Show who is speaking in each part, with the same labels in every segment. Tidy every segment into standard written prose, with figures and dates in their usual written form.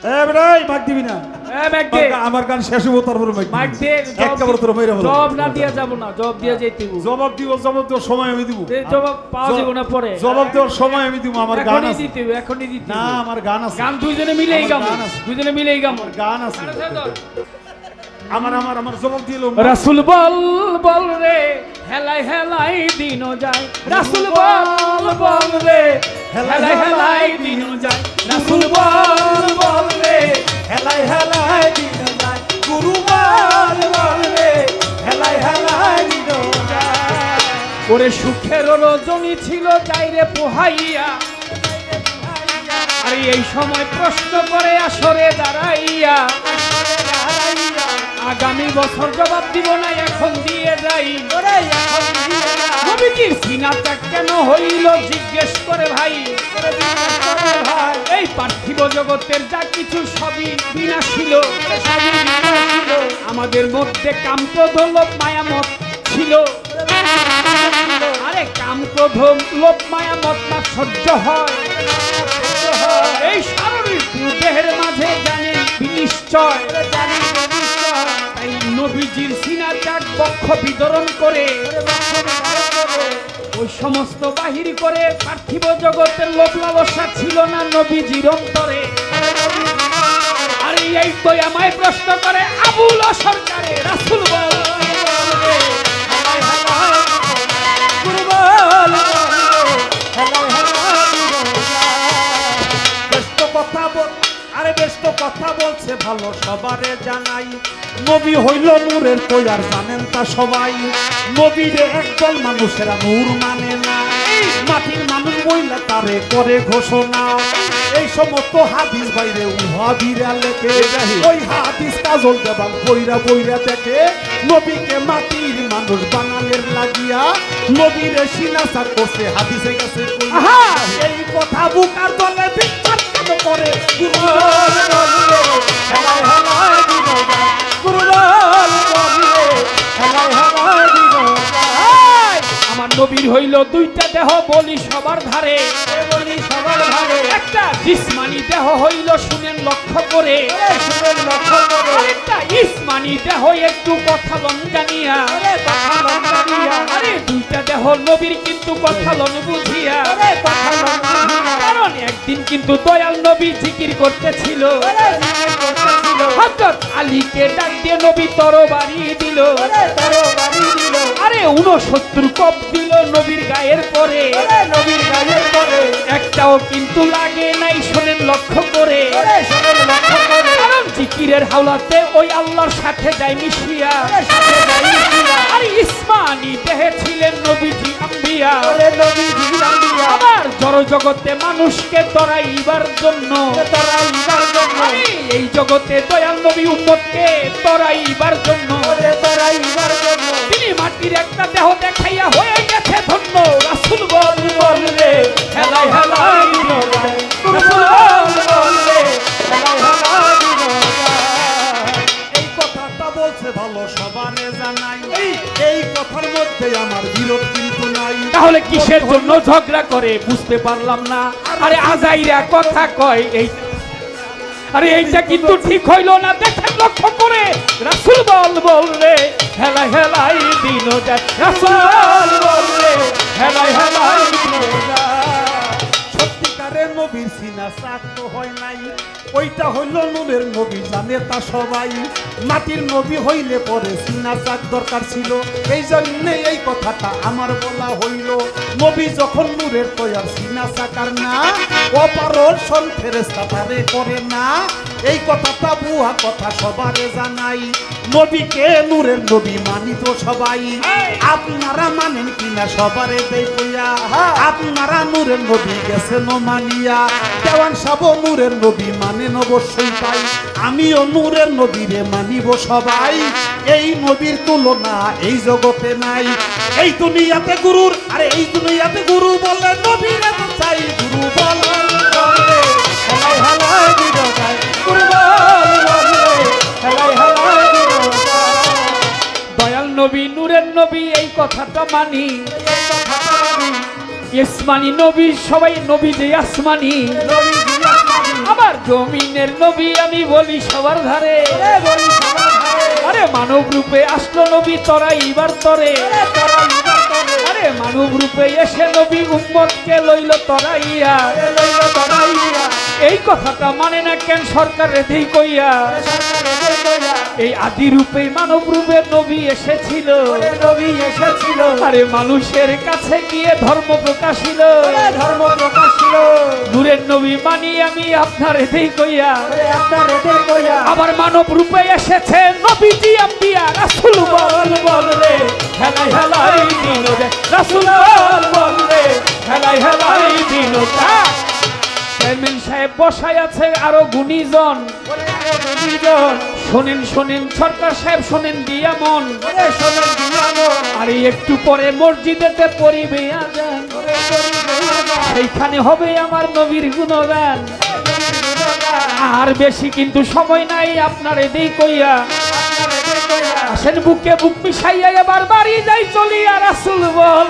Speaker 1: এ বেটাই মাইক দিবি না।
Speaker 2: এ মাইক দে।
Speaker 1: আমার গান শেষ হবো তারপর
Speaker 2: মাইক দে।
Speaker 1: একবার তোর মেরে হলো।
Speaker 2: জবাব না দিয়া যাব না, জবাব দিয়া যাইতে হবে।
Speaker 1: জবাব দেওয়ার সময় আমি দিব।
Speaker 2: জবাব পাওয়া যাবে না পরে।
Speaker 1: জবাব দেওয়ার সময় আমি দিব। আমার গান আছে।
Speaker 2: এখনই দিতে
Speaker 1: না আমার গান আছে।
Speaker 2: গান দুইজনে মিলেই গাবো। দুইজনে মিলেই গাবো।
Speaker 1: আমার গান আছে। আমার জবাব দিল।
Speaker 2: রাসূল বল বল রে হেলাই হেলাই দিন যায়। রাসূল বল বল রে হেলাই হেলাই দিন যায়। রাসূল বল বল রে
Speaker 1: হেলাই হেলাই দিন যায়। গুরু বল বল রে হেলাই হেলাই দিন যায়।
Speaker 2: ওরে সুখের রজনী ছিল যাইরে পোহাইয়া। আরে এই সময় প্রশ্ন করে আসরে দাঁড়াইয়া। আগামী বছর জবাব দিব না, এখন দিয়ে যাই। নবীজির সিনাটা কেন হইল জিজ্ঞেস করে ভাই। এই পার্থিব জগতের যা কিছু সবই বিনাশীল। আমাদের মধ্যে কামক্রোধ লোভ মায়ামত ছিল। আরে কামক্রোধ লোভ মায়ামত না সহ্য হয়। এই শারীরিক দেহের মাঝে জানেন বিনিশ্চয়। তাই নবীজির সিনা ত্যাগ বক্ষ বিতরণ করে ওই সমস্ত বাহির করে। পার্থিব জগতের লোভ লালসা ছিল না নবীজির অন্তরে। আর এই তো আমায় প্রশ্ন করে আবুল সরকারে। রাসূল বল
Speaker 1: কথা বলছে ভালো সবারে জানাই। নবী হইল নূরের তৈয়ার জানেন তা সবাই। নবীরে একদল মানুষেরা নূর মানে না। মাটির মানুষ বইলা তারে করে ঘোষণা। এই সমস্ত হাদিস বাইরে উহা বিরা লেখে। ওই হাদিস কাজল দেবাল বইরা বইরা দেখে। নবীকে মাটির মানুষ বানানের লাগিয়া নবীরে সিনাসা করছে হাদিসে গেছে। এই কথা বুকার দলে বিখ্যাত করে।
Speaker 2: আমার নবীর হইল দুইটা দেহ বলি সবার ধারে। একটা জিসমানি দেহ হইল শুনেন লক্ষ্য করে। একটা ইসমানি দেহ একটু কথা লন জানিয়া। আরে দুইটা দেহ নবীর কিন্তু কথা লন বুঝিয়া। কারণ একদিন কিন্তু দয়াল নবী জিকির করতেছিল। হযরত আলীকে ডাক দিয়ে নবী তরবারি দিল। আরে 69 কপ দিল নবীর গায়ের পরে। একটাও কিন্তু লাগে নাই শোনেন লক্ষ্য করে। কারণ জিকিরের হাওলাতে ওই আল্লাহর সাথে যায় মিশিয়া। আরে ইসমানি দেহে ছিলেন নবীজি আম্বিয়া। আবার জড় জগতে মানুষকে তরাইবার জন্য। এই জগতে দয়াল নবী উম্মতকে তরাইবার জন্য। তিনি মাটির একটা দেহ দেখাইয়া হয়ে গেছে ধন্য। রাসূল বল বল রে হেলাই হেলাই দিন যায়। রাসূল বল বল রে হেলাই হেলাই দিন যায়।
Speaker 1: এই কথাটা বলছে ভালো সবারে জানাই। এই কথার মধ্যে আমার বিরোধ কিন্তু নাই।
Speaker 2: তাহলে কিসের জন্য ঝগড়া করে বুঝতে পারলাম না। আরে আজাইরা কথা কয় এই। আরে এইটা কিন্তু ঠিক হইল না, দেখেন লক্ষ্য করে। রাসূল বল বল রে হেলাই হেলাই দিন যায়। রাসূল বল বল রে হেলাই হেলাই দিন যায়।
Speaker 1: সত্যিকারের নবীর সিনা চাক তো হয় নাই। ওইটা হইল নূরের নবী জানে তা সবাই। মাটির নবী হইলে পরে সিনা চাক দরকার ছিল। এই জন্য এই কথাটা আমার বলা হইল। নবী যখন নূরের তৈয়ার সিনা চাকার না। অপারেশন ফেরেশতা তারে করে না। এই কথাটা বুয়া কথা সবারে জানাই। নবীকে নূরের নবী মানি তো সবাই। আপনারা মানেন কিনা সবারে দেখিয়া। আপনারা নূরের নবী গেছেন মানিয়া। দেওয়ান সাহেব নূরের নবী মানেন অবশ্যই পাই। আমিও নূরের নবীরে মানিব সবাই। এই নবীর তুলনা এই জগতে নাই। এই দুনিয়াতে গুরুর আরে এই দুনিয়াতে গুরু বলে নবীরে তো চাই। গুরু বলে হেলাই হেলাই দিন যায়। গুরু বলে হেলাই হেলাই দিন যায়।
Speaker 2: দয়াল নবী নূরের নবী এই কথাটা মানি। ইসমানি নবী সবাই নবী যে আসমানি। আবার আর জমিনের নবী আমি বলি সবার ধারে, আরে মানব রূপে আসলো নবী তোরা এবার তরে, আরে মানব রূপে এসে নবী উম্মতকে লইল তরাইয়া, এই কথাটা মানে না কেন সরকার রেধেই কইয়া, এই আদি রূপে মানব রূপে নবী এসেছিল, আরে মানুষের কাছে গিয়ে ধর্ম প্রকাশিল, নূরের নবী মানি আমি আপনার রেধেই কইয়া, আবার মানব রূপে এসেছে নবীজি আম্বিয়া রাসূল বল রে হেলাই হেলাই দিন রে, রাসূল বল রে হেলাই হেলাই দিন। চেয়ারম্যান সাহেব বসায় আছে আরো গুণীজন, শোনেন শোনেন সরকার সাহেব শোনেন দিয়া মন, আরে একটু পরে মসজিদেতে পড়িবে আযান, সেইখানে হবে আমার নবীর গুণগান। আর বেশি কিন্তু সময় নাই আপনার এদিক কইয়া, আসেন বুকে বুক মিশাইয়া এবার বাড়ি যাই চলিয়া, রাসূল বল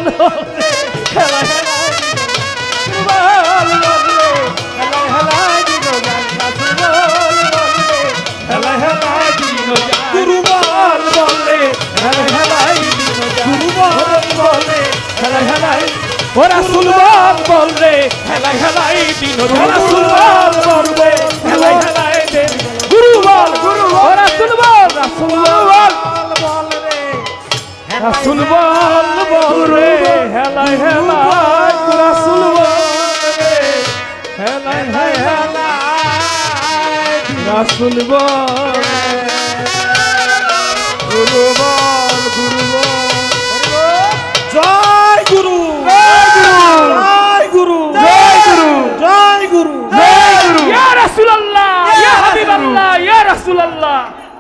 Speaker 2: ও রাসূল বল রে হেলাই হেলাই দিন, রাসূল বল রে হেলাই হেলাই দিন, গুরু বল ও রাসূল বল, রাসূল বল রে রাসূল বল রে হেলাই হেলাই, রাসূল বল রে হেলাই হেলাই, রাসূল বল গুরু বল
Speaker 1: জয় গুরু, জয় গুরু, জয় গুরু, জয় গুরু,
Speaker 2: জয় গুরু, ইয়া রাসূলুল্লাহ ইয়া হাবিবাল্লাহ ইয়া রাসূলুল্লাহ।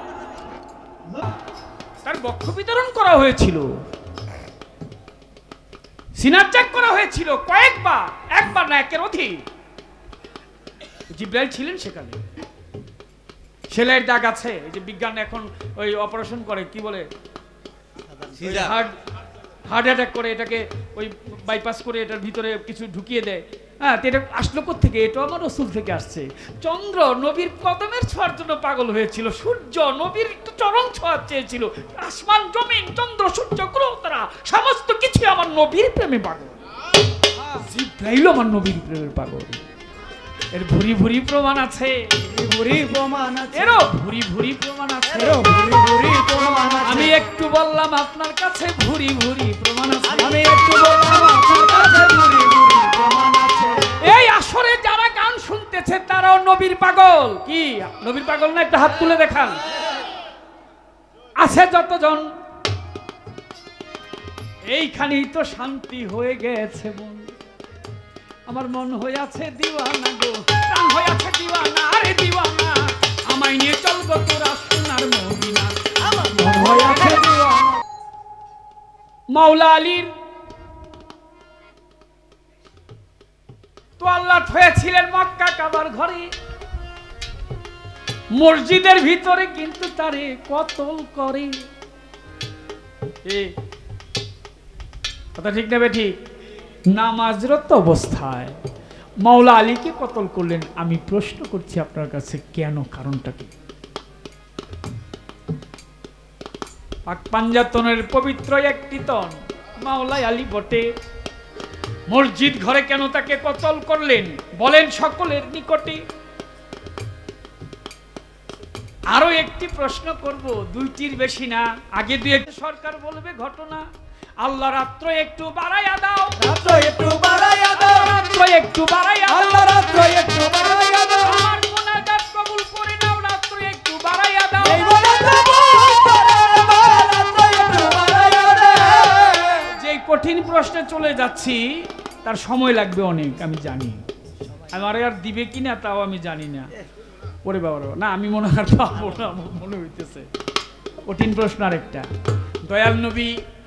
Speaker 2: তার বক্ষ বিতরণ করা হয়েছিল, সিনার চেক করা হয়েছিল কয়েকবার, একবার না একের অধিক। জিব্রাইল ছিলেন সেখানে, সেলাইয়ের দাগ আছে, এই যে বিজ্ঞান এখন ওই অপারেশন করে কি বলে হার্ট অ্যাটাক করে, এটাকে ওই বাইপাস করে এটার ভিতরে কিছু ঢুকিয়ে দেয়। হ্যাঁ, এটা আসলো কোত্থেকে? এটা আমার রাসূল থেকে আসছে। চন্দ্র নবীর কদমের ছোঁয়ার জন্য পাগল হয়েছিল, সূর্য নবীর একটু চরণ ছোঁয়া চেয়েছিল, আসমান জমিন চন্দ্র সূর্য গ্রহ তারা সমস্ত কিছু আমার নবীর প্রেমে পাগল। জিব্রাইল আমার নবীর প্রেমের পাগল। এর ভুরি ভুরি প্রমাণ আছে, এরও ভুরি ভুরি প্রমাণ আছে। আমি একটু বললাম আপনার কাছে ভুরি ভুরি প্রমাণ আছে, আমি একটু বললাম আপনার কাছে ভুরি ভুরি প্রমাণ আছে। এই আসরে যারা গান শুনতেছে তারাও নবীর পাগল। কি নবীর পাগল না? একটা হাত তুলে দেখান। আছে যতজন, এইখানেই তো শান্তি হয়ে গেছে মন, আমার মন হয়ে আছে দিওয়ানা গো, প্রাণ হয়ে আছে দিওয়ানা, আরে দিওয়ানা আমায় নিয়ে চল গো তোরা সোনার মদিনা, আমার মন হয়ে আছে দিওয়ানা। মাওলা আলীর তো আল্লাহ হয়েছিলেন মক্কা কাবার ঘরে, মসজিদের ভিতরে কিন্তু তারে কতল করে। কথা ঠিক নেবে ঠিক? নামাজরত অবস্থায় মাওলা আলীকে কতল করলেন। আমি প্রশ্ন করছি আপনার কাছে, কেন? কারণটা কি? পাক পাঞ্জাতনের পবিত্র একটি তন মাওলা আলী বটে, মসজিদ ঘরে কেন তাকে কতল করলেন বলেন সকলের নিকটে। আরো একটি প্রশ্ন করব, দুইটির বেশি না, আগে দুই একটা সরকার বলবে ঘটনা। আল্লাহ রাত্র একটু বাড়াইয়া দাও, রাত্র একটু বাড়াইয়া দাও, রাত্র একটু বাড়াইয়া দাও, আল্লাহ রাত্র একটু বাড়াইয়া দাও, আমার গুনাহগার কবুল করে নাও, রাত্র একটু বাড়াইয়া দাও, এই গুনাহ কবুল করে নাও, রাত্র একটু বাড়াইয়া দাও। যে কঠিন প্রশ্নে চলে যাচ্ছি তার সময় লাগবে অনেক, আমি জানি। আমার আর দিবে কিনা তাও আমি জানি না। ওরে বাবা না, আমি মনে হয় পাবো না, মনে হইতেছে। কঠিন প্রশ্ন আরেকটা। দয়াল নবী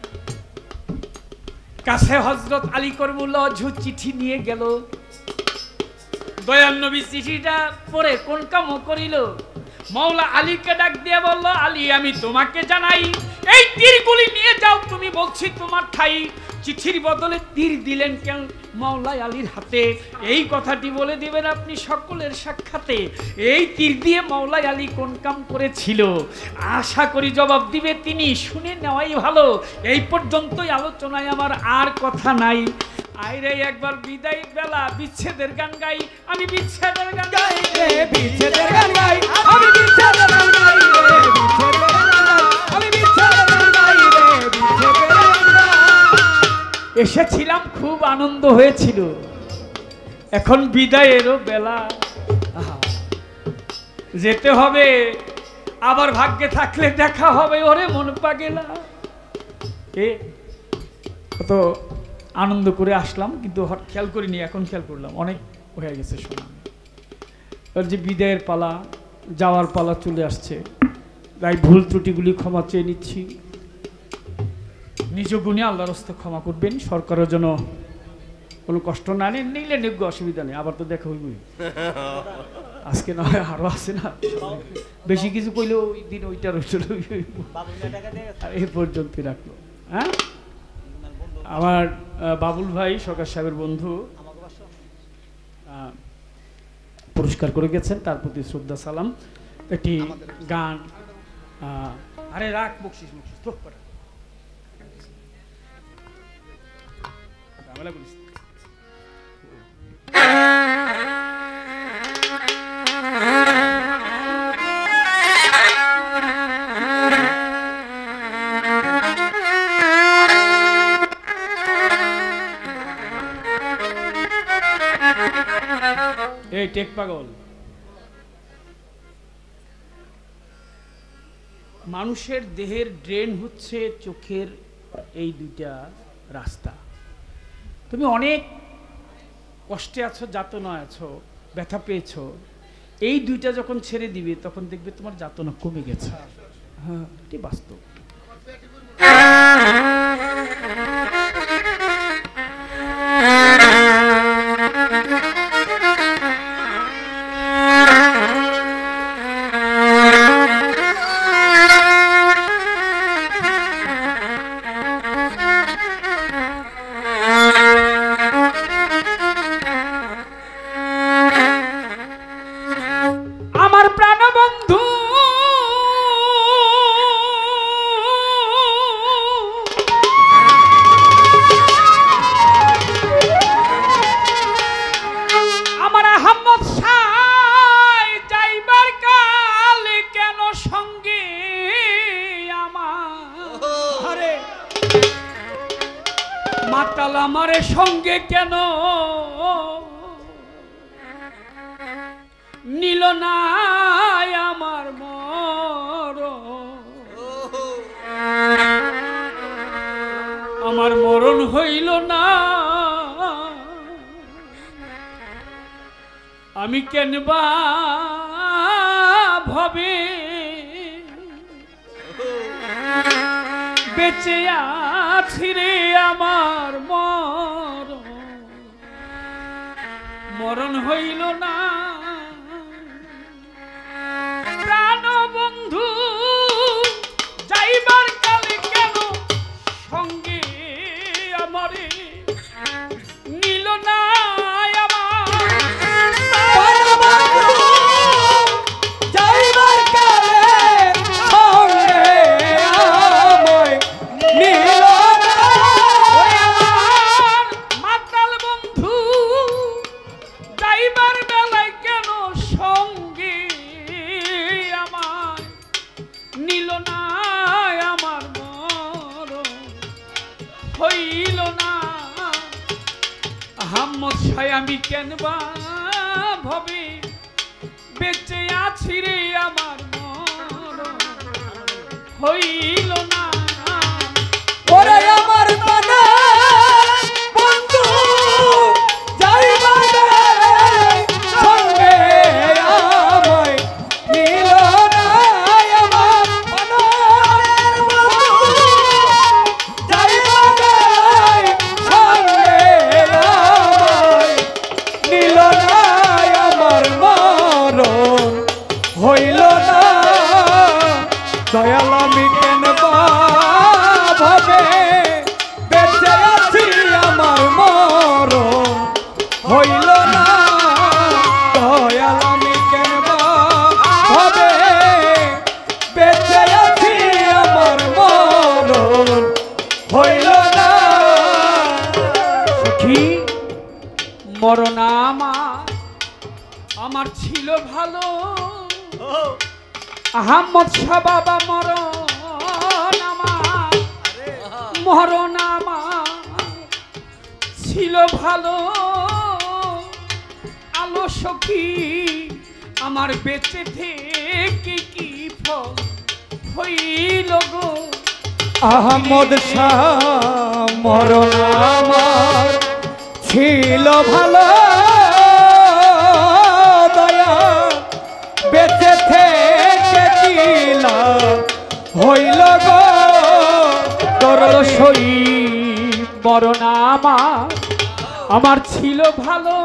Speaker 2: কাছে হযরত আলী করমুল্লাহ চিঠি নিয়ে গেল। দয়াল নবী চিঠিটা পড়ে কোন কাম করিল? মাওলা আলীকে ডাক দিয়ে বলল, আলী আমি তোমাকে জানাই, এই তীরগুলি নিয়ে যাও, তুমি বলছি তোমার ঠাই। চিঠির বদলে তীর দিলেন কেন মাওলাই আলীর হাতে? এই কথাটি বলে দিবেন আপনি সকলের সাক্ষাতে। এই তীর দিয়ে মাওলাই আলী কোন কাম করেছিল? আশা করি জবাব দিবে তিনি, শুনে নেওয়াই ভালো। এই পর্যন্তই আলোচনায় আমার আর কথা নাই। আইরে একবার বিদায় বেলা, বিচ্ছেদের গান গাই, আমি বিচ্ছেদের গান গাই রে, বিচ্ছেদের গান গাই, আমি বিচ্ছেদের গান গাই রে, বিচ্ছেদের গান গাই, আমি বিচ্ছেদের গান গাই রে, বিচ্ছেদের গান গাই। এসেছিলাম, খুব আনন্দ হয়েছিল, এখন বিদায়েরও বেলা। যেতে হবে, আবার ভাগ্যে থাকলে দেখা হবে। ওরে মন পাগেলা, কত আনন্দ করে আসলাম, কিন্তু খেয়াল করিনি, এখন খেয়াল করলাম অনেক হয়ে গেছে সময়। ওর যে বিদায়ের পালা, যাওয়ার পালা চলে আসছে, তাই ভুল ত্রুটিগুলি ক্ষমা চেয়ে নিচ্ছি। নিজ গুণে আল্লাহর হস্তে ক্ষমা করবেন। সরকারের জন্য কোনো কষ্ট না নিলে নিয়োগ্য, অসুবিধা নেই, আবার তো দেখা হইবই। আজকে না হয় আরো আছে না, বেশি কিছু কইলেও ওই দিন ওইটার এই পর্যন্তই রাখলো। হ্যাঁ, আমার বাবুল ভাই সরকার সাহেবের বন্ধু পুরস্কার করে গেছেন, তার প্রতি শ্রদ্ধা সালাম। একটি গান, আরে রাখ বকশিস বকশিস তো ঝামেলা করিস। এই টেক পাগল, মানুষের দেহের ড্রেন হচ্ছে চোখের এই দুইটা রাস্তা। তুমি অনেক কষ্টে আছো, যাতনায় আছো, ব্যথা পেয়েছো, এই দুইটা যখন ছেড়ে দিবে তখন দেখবে তোমার যাতনা কমে গেছে। হ্যাঁ, এটি বাস্তব। আমারে সঙ্গে কেন নিল না আমার মরণ হইল না, আমি কেন বা ভবে বেঁচে আছি রে, আমার মরণ হইল না। প্রাণ বন্ধু যাইবার কালে কেন সঙ্গে আমারে নিল না আমি কেন বা ভবে বেঁচে আছি রে, আমার মরণ হইল না। ওরে আমার বন্ধু যাইবার সঙ্গে আমায় নিল না, আমার যাইবার সঙ্গে নিল না, আমার মরণ হইল না। দয়াল আমি কেন ভাবে বেঁচে আছি মরণ আমার ছিল ভালো, আহমদ শাহ বাবা মরণ আমার ছিল ভালো। আলো সখী আমার বেঁচে থেকে কি ফল হইল গো।
Speaker 3: আহমদ শাহ মরণ আমার ছিল ভালো, দয়া বেঁচে থেকে কি লাভ হইল গো।
Speaker 2: আলো সই মরণ আমার ছিল ভালো,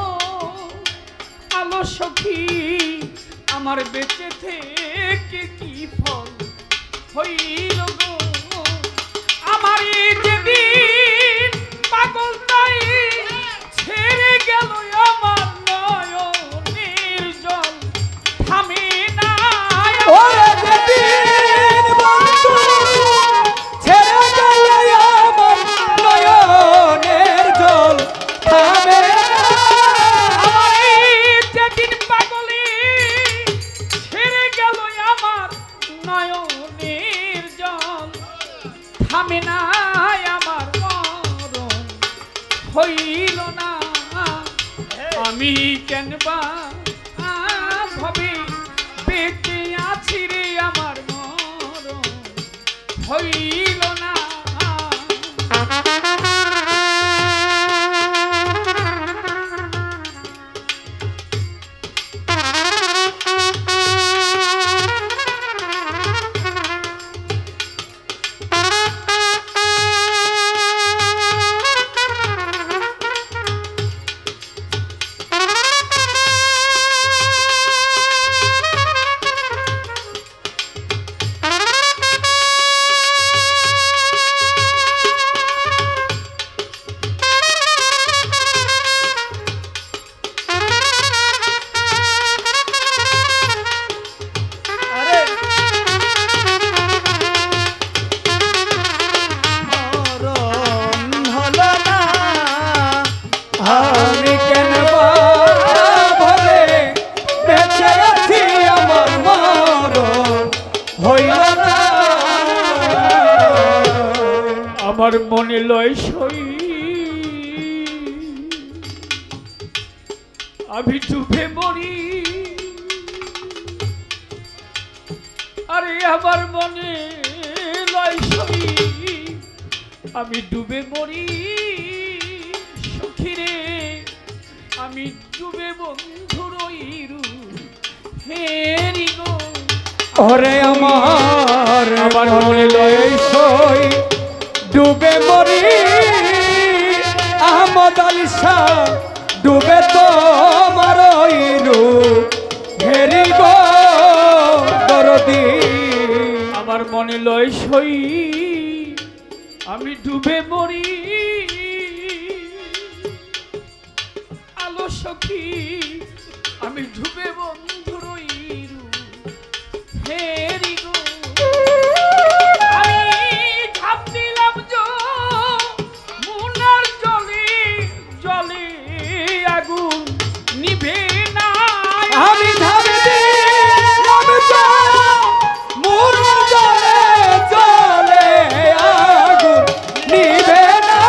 Speaker 2: আলো সখী আমার বেঁচে থেকে কি ফল হইল গো। আমার যেদিন পাগল তাই ছেড়ে গেল আমার নয়নের জল থামে না।
Speaker 3: ওরে যেদিন বন্ধু ছেড়ে গেল আমার নয়নের জল থামে না।
Speaker 2: যেদিন পাগলে ছেড়ে গেল আমার নয়নের জল থামে না, আমার মরণ হইল না। আমি কেন বা ভাবে বেঁচে আছি রে, আমার মরণ হইল না।
Speaker 3: আমি কেন ভাবে বেঁচে আছি, আমার মরণ হইল না।
Speaker 2: আমার মনে লয় সই আমি ডুবে মরি, আরে আমার মনে লয় সই আমি ডুবে মরি। সখীরে আমি ডুবে বন্ধুর হেরি গো।
Speaker 3: ওরে আমার মনে লয় সই ডুবে মরি। আহমদ আলী শাহ ডুবে তোমার হেরি গো দরদি।
Speaker 2: আমার মনে লয় সই আমি ডুবে মরি। আলো সখী আমি ডুবে বন্ধুর হেরি গো। আমি ঝাঁপ দিলাম মুনার জলে, জলে আগুন নিভে না।
Speaker 3: আমি ঝাঁপ দিলাম মুনার জলে, জলে আগুন নিভে না।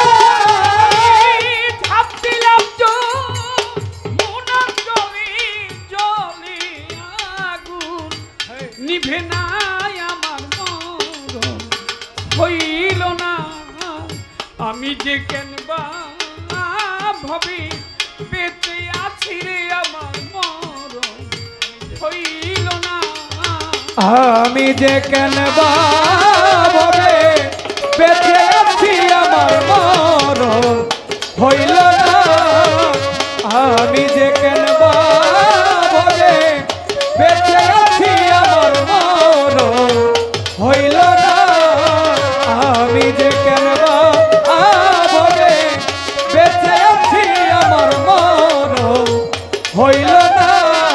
Speaker 2: ঝাঁপ দিলাম মুনার জলে, জলে আগুন নিভে না, আমার মরণ হইল না। আমি যে কেন বা ভাবে বেঁচে আছি রে, আমার মরণ হইল না।
Speaker 3: আমি যে কেন ভাবে বেঁচে আছি, আমার মরণ হইল না। আমি যে কেন ভাবে বেঁচে আছি, আমার মরণ হইল না। আমি যে কেন ভাবে বেঁচে আছি, আমার মরণ হইল না।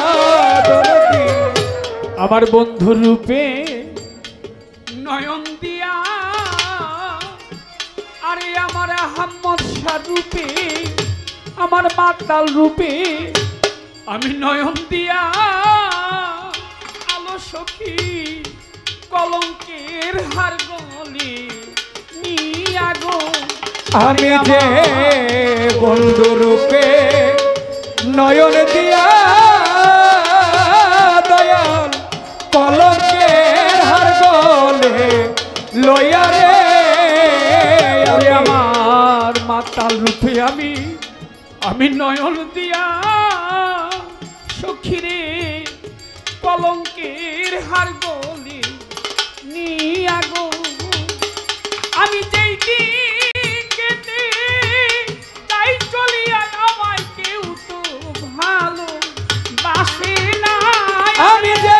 Speaker 2: আমার বন্ধু রূপে নয়ন দিয়া, আরে আমার আহমদ শাহ রূপে আমার মাতাল রূপে আমি নয়ন দিয়া আলো সখী কলঙ্কের হার গলি নিয়া গো।
Speaker 3: আমি যে বন্ধু রূপে নয়ন দিয়া দয়াল কলঙ্কের হার গলে লইয়া রে
Speaker 2: ওরে আমার মাতাল রূপে আমি নয়ন দিয়া সখীরে কলঙ্কের হার গলি নিয়া গো। আমি যেই দিকেতে তাই চলিয়া আমায় কেউ তো ভালো বাসে না।
Speaker 3: আমি যে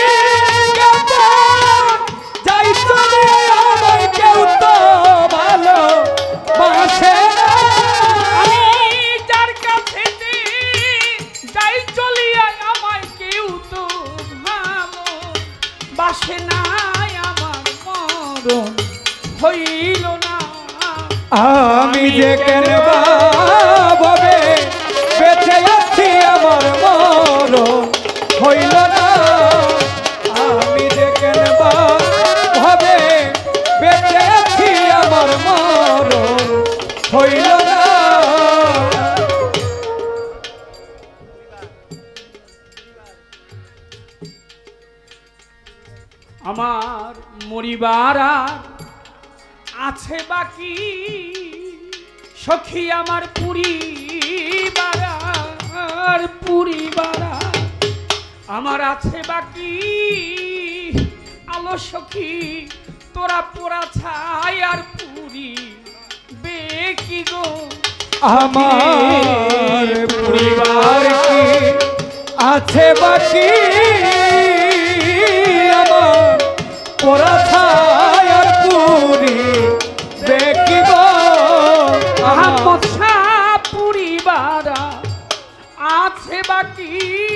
Speaker 3: যাই চলে আমায় কেউ তো ভালো বাসে না।
Speaker 2: আমি যার কাছে যাই চলিয়া আমায় কেউ তো ভালো বাসে না। আমার মরণ হইল না।
Speaker 3: আমি যে কেন ভাবে বেঁচে আছি আমার মরণ হইল না। আমি যে কেন ভাবে বেঁচে আছি আমার মরণ হইল না।
Speaker 2: আমার মরিবার আর আছে বাকি সখী আমার পরিবার আমার আছে বাকি আলো সখী তোরা পোড়া ছাই আর পুরি বেকি গো।
Speaker 3: আমার পরিবার কি আছে বাকি আমার পোড়া ছাই আর পুরি বেকি গো।
Speaker 2: আহমদ শাহ পরিবার আছে বাকি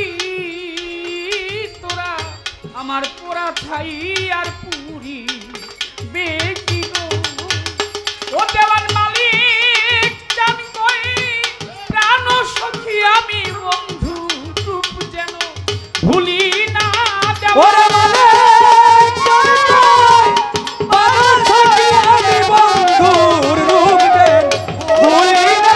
Speaker 2: তোরা আমার পোড়া ছাই আর পুরি বেকি গো। ও দেওয়ান মালিক চান কই প্রাণ সখী আমি বন্ধু রূপ যেন ভুলি না।
Speaker 3: ওরে মালিক চান কই প্রাণ সখী আমি বন্ধুর রূপ যেন ভুলি না।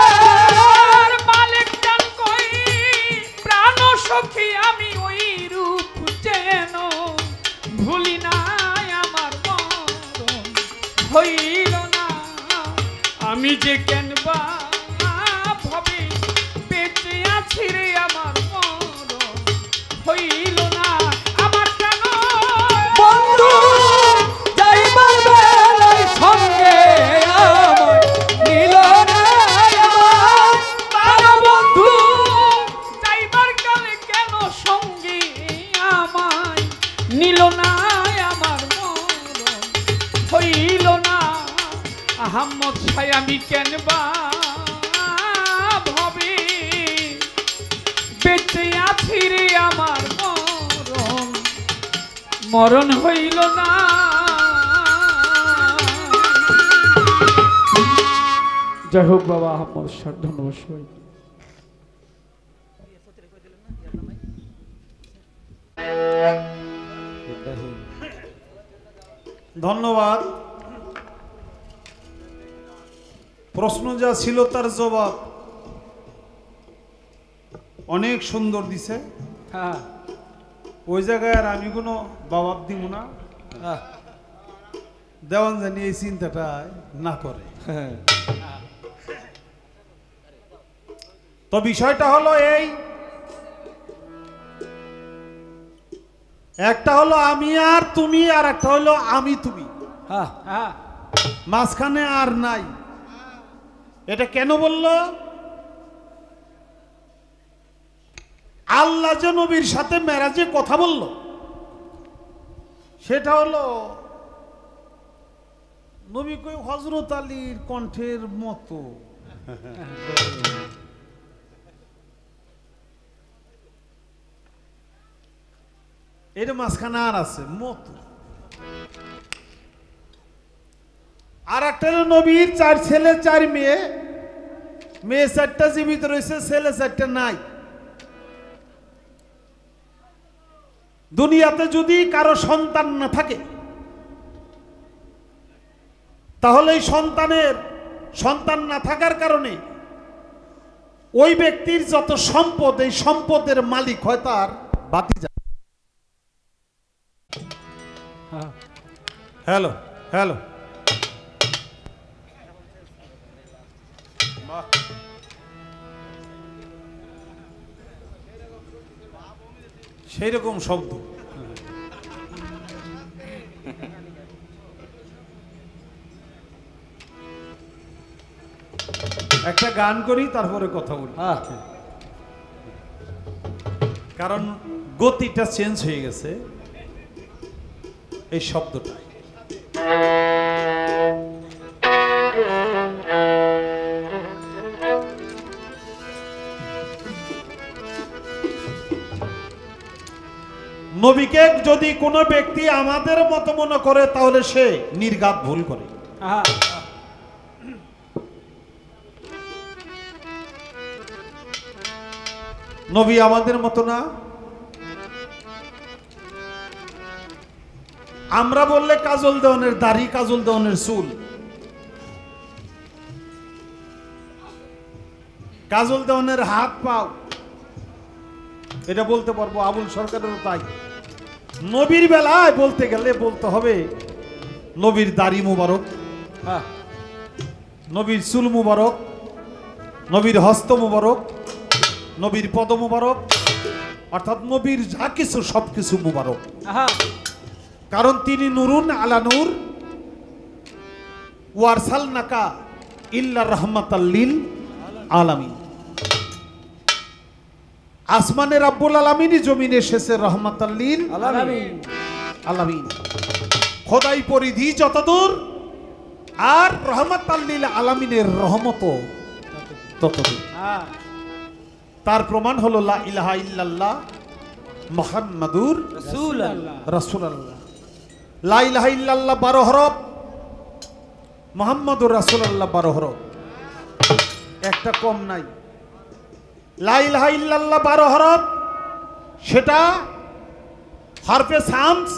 Speaker 2: মালিক চান কই প্রাণ সখী আমি ওই রূপ যেন ভুলি না। আমার মরণ হইল না। আমি যে কেন ভাবে বেঁচে আছি রে আমার মরণ হইল না। আমার কেন
Speaker 3: বন্ধু যাইবার বেলায় সঙ্গে আমায় নিল না। আমার
Speaker 2: তারা বন্ধু যাইবার কালে কেন সঙ্গে আমায় নিল না। আমার মরণ হইল না। আহমদ শাহ আমি কেন ভাবে বেঁচে আছি রে আমার মরণ হইল না। জয় হোক বাবা আহমদ শাহ, ধন্যবাদ সবাই।
Speaker 1: ধন্যবাদ। প্রশ্ন যা ছিল তার জবাব অনেক সুন্দর দিছে।
Speaker 2: হ্যাঁ
Speaker 1: ওই জায়গায় আর আমি কোনো জবাব দিব না। দেওয়ান জানি এই চিন্তাটা না করে। তো বিষয়টা হলো এই, একটা হলো আমি আর তুমি, আর একটা হলো আমি তুমি,
Speaker 2: হ্যাঁ
Speaker 1: মাঝখানে আর নাই। এটা কেন বললো? আল্লাহ যে নবীর সাথে মেরাজে কথা বলল, সেটা হলো নবী কই হযরত আলীর কণ্ঠের মতো। এটা মাঝখানে আর আছে মতো। আর একটা নবীর 4 ছেলে 4 মেয়ে, মেয়ে 4টা জীবিত রয়েছে, ছেলে 4টা নাই। দুনিয়াতে যদি কারো সন্তান না থাকে তাহলে এই সন্তান না থাকার কারণে ওই ব্যক্তির যত সম্পদ, এই সম্পদের মালিক হয় তার ভাতিজা। হ্যালো হ্যালো, সেই রকম শব্দ। একটা গান করি তারপরে কথা বলি, কারণ গতিটা চেঞ্জ হয়ে গেছে এই শব্দটা। নবীকে যদি কোনো ব্যক্তি আমাদের মতো মনে করে তাহলে সে নির্ঘাত ভুল করে। নবী আমাদের মতো না। আমরা বললে কাজল দেওয়ানের দাড়ি, কাজল দেওয়ানের চুল, কাজল দেওয়ানের হাত পাও, এটা বলতে পারবো। আবুল সরকারেরও তাই। নবীর বেলায় বলতে গেলে বলতে হবে নবীর দাড়ি মুবারক, নবীর চুল মুবারক, নবীর হস্ত মুবারক, নবীর পদ মুবারক, অর্থাৎ নবীর যা কিছু সবকিছু মুবারক। কারণ তিনি নুরুন আলা নূর, ওয়ারসালনাকা ইল্লা রাহমাতাল লিল আলামিন। আসমানে রাব্বুল আলামিন, জমিনে এসেছে রহমাতাল লিল আলামিন। খোদাই পরিধি যতদূর আর রহমাতাল লিল আলামিনের রহমত ততদূর। তার প্রমাণ হলো লা ইলাহা ইল্লাল্লাহ মুহাম্মাদুর রাসূলুল্লাহ। লা ইলাহা ইল্লাল্লাহ 12 হরফ, মুহাম্মাদুর রাসূলুল্লাহ 12 হরফ, একটা কম নাই। লা ইলাহা ইল্লাল্লাহ 12 হরফ, সেটা হরফে শামস।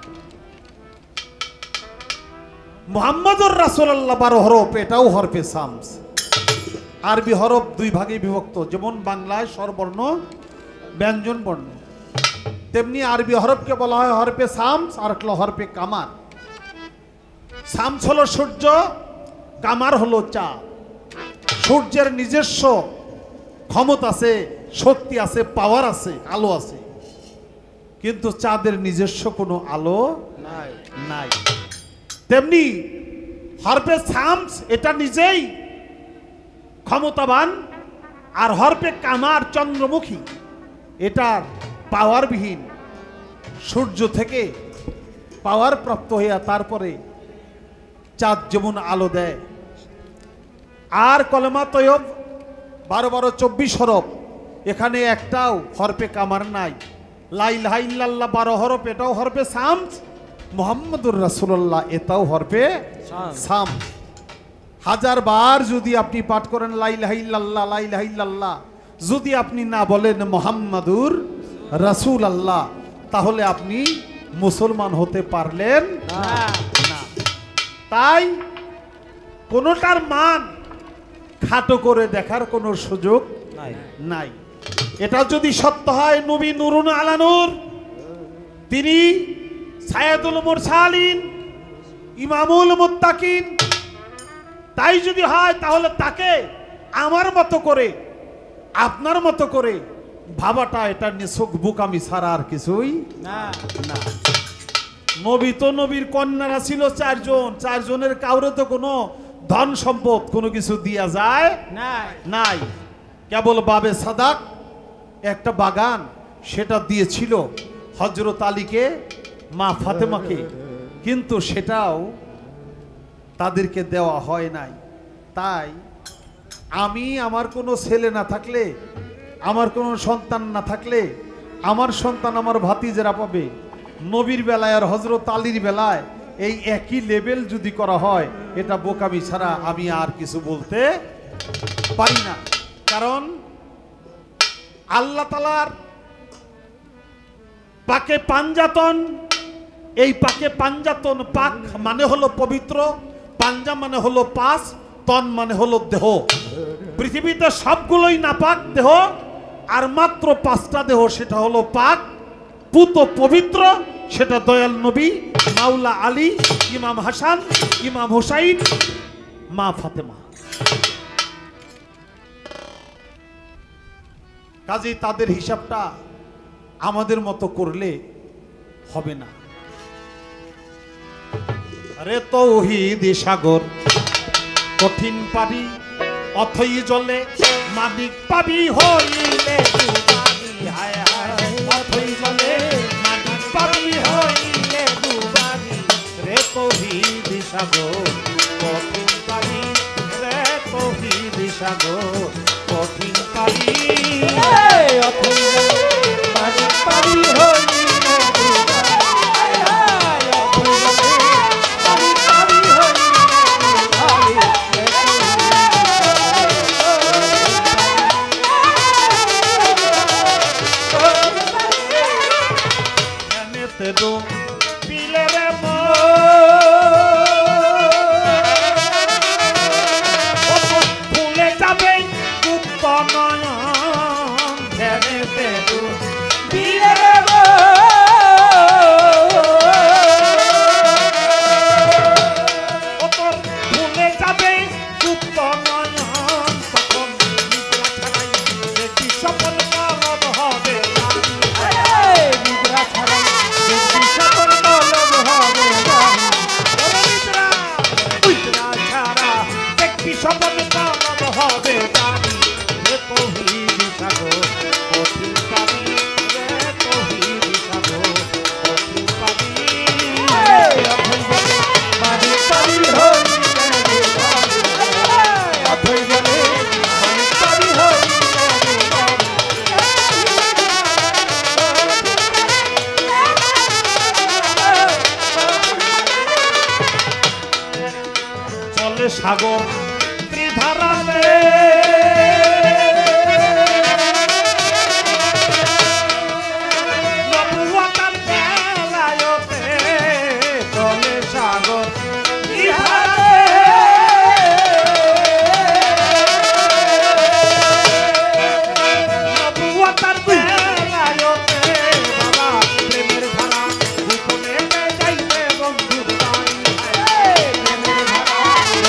Speaker 1: মুহাম্মাদুর রাসূলুল্লাহ 12 হরফ, এটাও হরফে শামস। আরবি হরফ 2 ভাগে বিভক্ত, যেমন বাংলায় স্বরবর্ণ ব্যঞ্জন বর্ণ, তেমনি আরবি হরফকে বলা হয় হরফে শামস আর হরফে কামার। শামস হলো সূর্য, কামার হলো চাঁদ। সূর্যের নিজস্ব ক্ষমতা আছে, শক্তি আছে, পাওয়ার আছে, আলো আছে, কিন্তু চাঁদের নিজস্ব কোনো আলো নাই। তেমনি হরফে শামস এটা নিজেই ক্ষমতাবান, আর হরফে কামার চন্দ্রমুখী এটার পাওয়ারবিহীন। সূর্য থেকে পাওয়ার প্রাপ্ত হইয়া তারপরে চাঁদ যেমন আলো দেয়। আর কলেমা তৈয়ব 12 24 হরফ, এখানে একটাও হরফে কামার নাই। লা ইলাহা ইল্লাল্লাহ 12 হরফ, এটাও হরফে শামস। মুহাম্মাদুর রাসূলুল্লাহ এটাও হরফে শামস। 1000 বার যদি আপনি পাঠ করেন লা ইলাহা ইল্লাল্লাহ, লা ইলাহা ইল্লাল্লাহ, যদি আপনি না বলেন মুহাম্মাদুর রাসূলুল্লাহ, তাহলে আপনি মুসলমান হতে পারলেন না। তাই কোনটার মান খাটো করে দেখার কোনো সুযোগ নাই। এটা যদি সত্য হয় নবী নুরুন আলা নূর, তিনি সাইয়্যিদুল মুরসালিন, ইমামুল মুত্তাকিন, তাই যদি হয় তাহলে তাকে আমার মতো করে, আপনার মতো করে ভাবাটা এটা নিছক বোকামি ছাড়া আর কিছুই না। নবী তো, নবীর কন্যারা ছিল 4 জন, 4 জনের কাউরে তো কোনো ধন সম্পদ কোনো কিছু দিয়া যায় নাই। কেবল বাবে সাদাক একটা বাগান, সেটা দিয়েছিল হযরত আলীকে, মা ফাতেমাকে, কিন্তু সেটাও তাদেরকে দেওয়া হয় নাই। তাই আমি আমার কোনো ছেলে না থাকলে, আমার কোনো সন্তান না থাকলে, আমার সন্তান আমার ভাতিজেরা পাবে। নবীর বেলায় আর হযরত আলীর বেলায় এই একই লেভেল যদি করা হয়, এটা বোকামি ছাড়া আমি আর কিছু বলতে পারি না, কারণ আল্লাহ তাআলার পাকে পাঞ্জাতন, এই পাকে পাঞ্জাতন, পাক মানে হলো পবিত্র, পাঞ্জা মানে হলো পাশ, তন মানে হলো দেহ। পৃথিবীতে সবগুলোই নাপাক দেহ, আর মাত্র 5টা দেহ, সেটা হলো পাক, পুত পবিত্র, সেটা দয়াল নবী, মাওলা আলী, ইমাম হাসান, ইমাম হুসাইন, মা ফাতেমা। কাজেই তাদের হিসাবটা আমাদের মতো করলে হবে না। আরে তৌহিদ সাগর কঠিন পাবি, অথই জলে মানিক পাবি হইলে ডুবাবি, হায় হায় অথই জলে মানিক পাবি হইলে ডুবাবি। রে তৌহিদ সাগর কঠিন পাবি, রে তৌহিদ সাগর কঠিন পাবি।
Speaker 3: অথই জলে মানিক পাবি হইলে
Speaker 1: ভুলে যাবে গুপ্ত নয়ন, ধ্যানেতে ভুলে যাবে গুপ্ত নয়ন, তখন নিদ্রা ছাড়াই দেখি সফল মানব হবে।
Speaker 3: নিদ্রা ছাড়া দেখবি সকল মানব হবে।
Speaker 1: নিদ্রা ছাড়া দেখবি সফল মানব হবে জানি। রে তৌহিদ সাগর কঠিন পাবি, রে তৌহিদ সাগর কঠিন পাবি।
Speaker 3: অথই জলে মানিক পাবি হইলে অথই জলে মানিক পাবি হইলে
Speaker 1: চলে সাগর ত্রিধারাতে, নবুয়াতার বেলায়তে, চলে সাগর ত্রিধারাতে। নবুয়াতার বেলায়তে, বাবা প্রেমের ধারা গোপনে যাইতে বন্ধুর বাড়ি। প্রেমের ধারা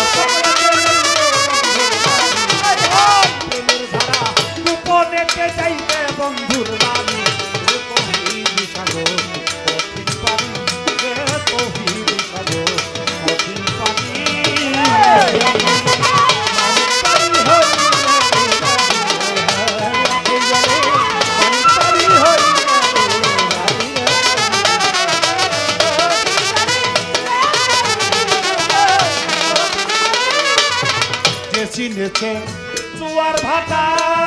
Speaker 1: গোপনেতে যাইতে বন্ধুর বাড়ি। রে তৌহিদ সাগর কঠিন পাবি, রে তৌহিদ সাগর কঠিন পাবি। যে চিনেছে জোয়ার ভাটা,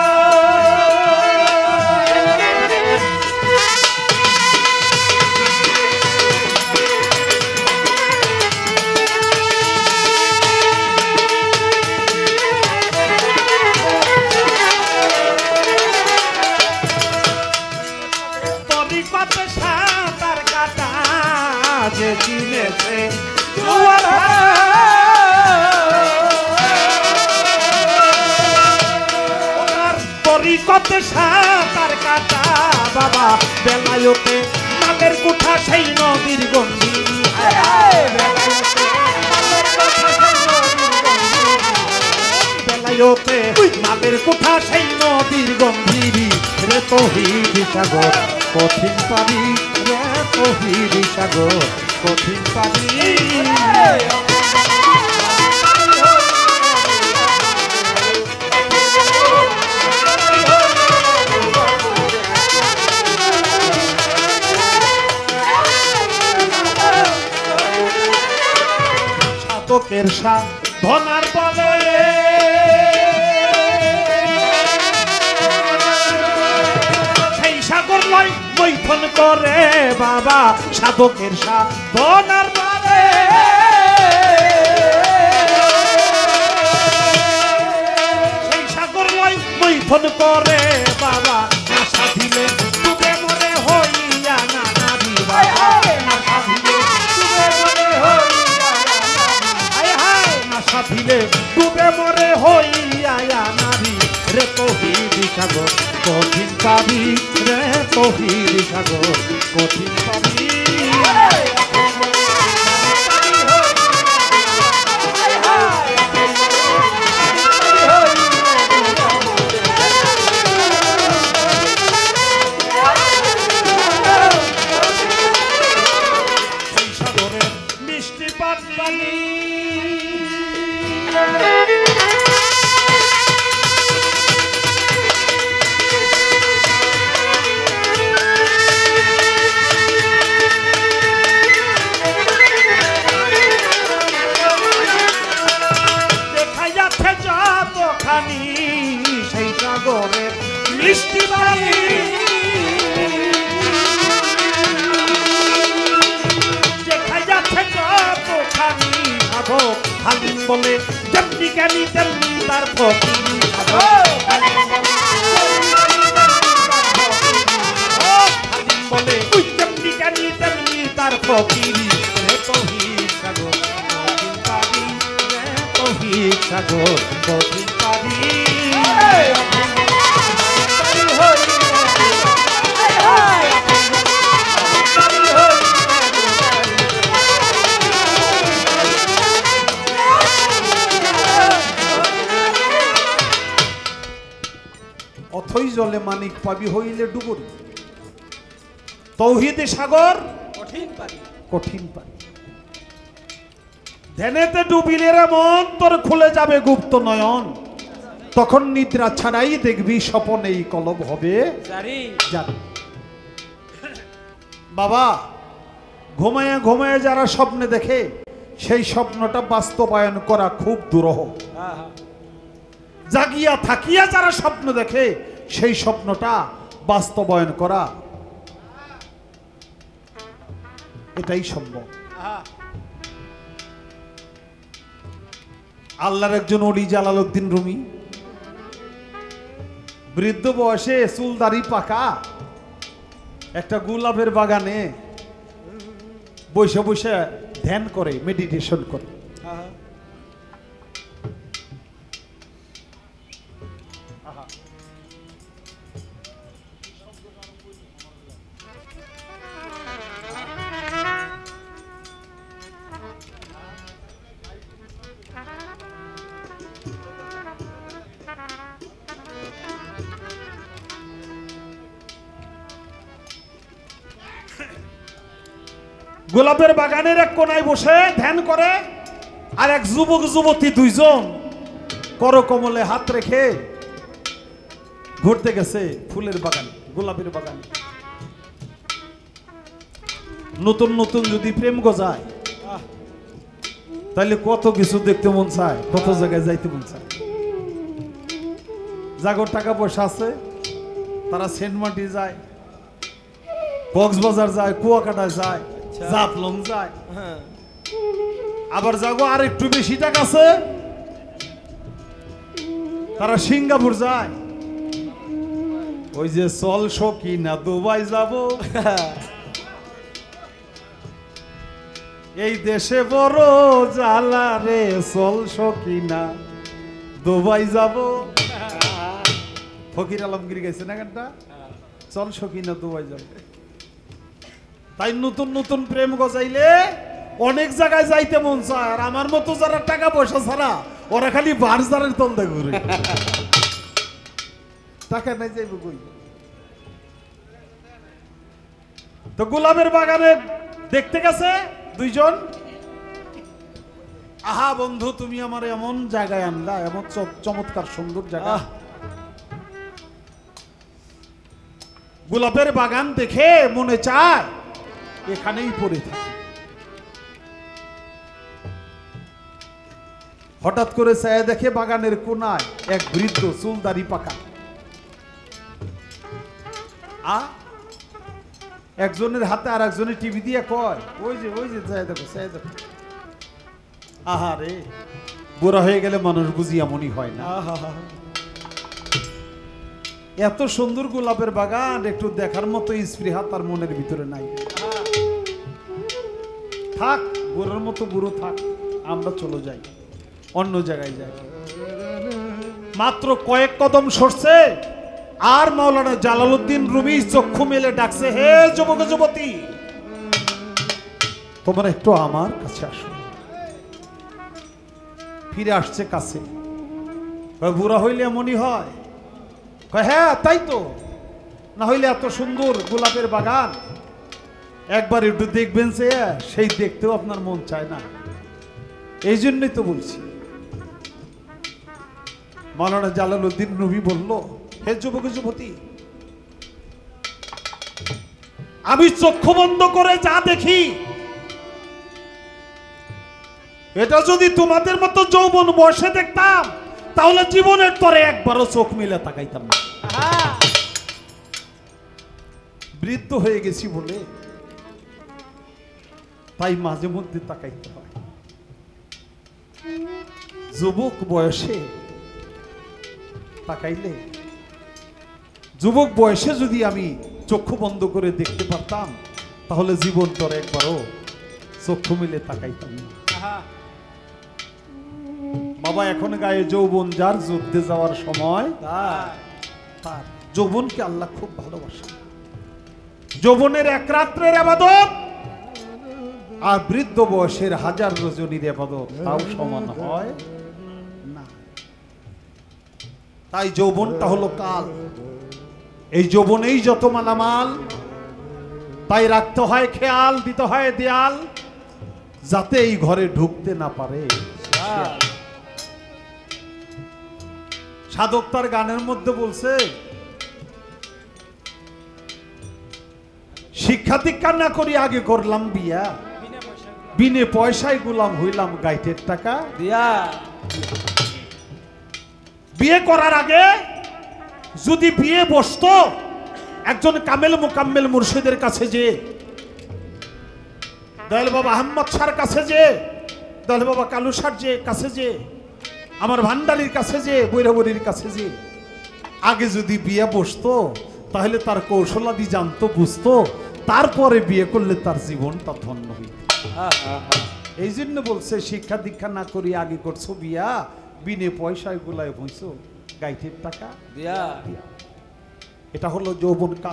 Speaker 1: তরিকতে সাঁতার কাটা, যে চিনেছে জোয়ার ভাটা। তরিকতে সাঁতার কাটা, বাবা বেলায়তে নামের কুঠা সেই নদীর গম্ভীর। বেলায়তে নামের কুঠা সেই নদীর গম্ভীর। রে তৌহিদ সাগর কঠিন পাবি, রে তৌহিদ সাগর কঠিন পাবি। সাধকের সাধনার বলে, সেই সাগর লয় মৈথন করে, বাবা সাধকের সাধনার বলে। মন্থন করে বাবা নাশা দিলে ডুবে মরে হইয়া না নারী বাবা নাশা দিলে ডুবে মরে হইয়া নাশা দিলে ডুবে মরে হইয়া নারী রে তৌহিদ সাগর কঠিন পাবি রে তৌহিদ সাগর কঠিন পাবি সেই সাগরের মিষ্টি পানি দেখাই যাচ্ছে যতখানি সাধক হালিম বলে যেমনি জ্ঞানী তেমনি তার ফকিরি হালিম বলে যেমনি জ্ঞানী তেমনি তার ফকিরি রে তৌহিদ সাগর কঠিন পাবি রে তৌহিদ সাগর কঠিন পাবি অথই জলে মানিক পাবি হইলে ডুবুরি তৌহিদে সাগর কঠিন পানি ধ্যানেতে ডুবিলে রে মন তোর খুলে যাবে গুপ্ত নয়ন তখন নিদ্রা ছাড়াই দেখবি স্বপনেই কলব হবে জারি বাবা ঘুমায় ঘুমায় যারা স্বপ্নে দেখে সেই স্বপ্নটা বাস্তবায়ন করা খুব দুরূহ জাগিয়া থাকিয়া যারা স্বপ্ন দেখে সেই স্বপ্নটা বাস্তবায়ন করা এটাই সম্ভব আল্লাহর একজন ওলি জালালউদ্দিন রুমি বৃদ্ধ বয়সে চুল দাড়ি পাকা একটা গোলাপের বাগানে বসে বসে ধ্যান করে মেডিটেশন করে গোলাপের বাগানের এক কোনায় বসে ধ্যান করে আর এক যুবক যুবতী দুইজন করকমলে হাত রেখে ঘুরতে গেছে ফুলের বাগানে গোলাপের বাগানে নতুন নতুন যদি প্রেম গজায় তাহলে কত কিছু দেখতে মন চায় কত জায়গায় যাইতে মন চায় জাগর টাকা পয়সা আছে তারা সেন্ট মার্টিন যায় কক্সবাজার যায় কুয়াকাটা যায় জাফলং যায় আবার যাগো আর একটু বেশি টাকা আছে তারা সিঙ্গাপুর যায় ওই যে চল সখী না দুবাই যাব এই দেশে বড় জ্বালা রে চল সখী না দুবাই যাব ফকির আলমগীর গেছে না গানটা চল সখী না দুবাই যাব তাই নতুন নতুন প্রেম গজাইলে অনেক জায়গায় যাইতে মন চায় আর আমার মতো যারা টাকা পয়সা ছাড়া ওরা খালি বারজারের তলদে ঘুরে টাকা নাই যাইব কই তো গোলাপের বাগানে দেখতে গেছে দুইজন আহা বন্ধু তুমি আমার এমন জায়গায় আনলা এমন চমৎকার সুন্দর জায়গা গোলাপের বাগান দেখে মনে চায় এখানেই পড়ে থাকি হঠাৎ করে ছায়া দেখে বাগানের কোনায় এক বৃদ্ধ চুল দাড়ি পাকা একজনের হাতে আর একজনের টিভি দিয়ে কয় ওই যে ছায়া দেখো আহারে বুড়া হয়ে গেলে মানুষ বুঝি এমনই হয় না এত সুন্দর গোলাপের বাগান একটু দেখার মতো স্পৃহা তার মনের ভিতরে নাই। থাক, বুড়োর মতো বুড়ো থাক, আমরা চলে যাই, অন্য জায়গায় যাই। মাত্র কয়েক কদম সরছে আর মাওলানা জালালউদ্দিন রুমি চক্ষু মেলে ডাকছে, হে যুবক যুবতী, তোমরা একটু আমার কাছে আসো। ফিরে আসছে কাছে। বুড়া হইলে এমনই হয়? হ্যাঁ তাই তো, না হইলে এত সুন্দর গোলাপের বাগান একবার একটু দেখবেন, সেই দেখতেও আপনার মন চায় না। এই জন্যই তো বলছি। মাওলানা জালালউদ্দিন রুমি বলল, হে যুবক যুবতী, আমি চক্ষু বন্ধ করে যা দেখি, এটা যদি তোমাদের মতো যৌবন বয়সে দেখতাম তাহলে জীবনের তরে একবারও চোখ মিলে তাকাইতাম না। বৃদ্ধ হয়ে গেছি বলে তাই মাঝে মধ্যে তাকাইতে হয়। যুবক বয়সে তাকাইলে, যুবক বয়সে যদি আমি চক্ষু বন্ধ করে দেখতে পারতাম তাহলে জীবন তরে একবারও চক্ষু মিলে তাকাইতাম না। বাবা, এখন গায়ে যৌবন যার, যুদ্ধে যাওয়ার সময় তার। যৌবনকে আল্লাহ খুব ভালোবাসে। যৌবনের এক রাত্রের ইবাদত আর বৃদ্ধ বয়সের হাজার রজনীর ইবাদত তাও সমান হয় না। তাই যৌবনটা হলো কাল, এই যৌবনেই যত মালামাল, তাই রাখতে হয় খেয়াল, দিতে হয় দেয়াল, যাতে এই ঘরে ঢুকতে না পারে। সাধক তার গানের মধ্যে বলছে, শিক্ষা দীক্ষা না করি আগে করলাম বিয়া, বিনে পয়সায় গোলাম হইলাম গাইটের টাকা দিয়া। বিয়ে করার আগে যদি বিয়ে বসতো একজন কামেল মুকাম্মেল মুর্শিদের কাছে, যে দয়াল বাবা আহমদ শাহর কাছে, যে দয়াল বাবা কালু শাহর যে কাছে, যে আমার ভান্ডারির কাছে, যে বৈরাবরীর কাছে, যে আগে যদি বিয়ে বসতো তাহলে তার কৌশলাদি জানতো, বুঝতো, তারপরে বিয়ে করলে তার জীবনটা ধন্য হইত। এই জন্য বলছে, শিক্ষা দীক্ষা না করি আগে করছো বিয়া, বিনে পয়সায় গুলায় হইছো গাইটের টাকা দিয়া। এটা হলো যৌবন কাল।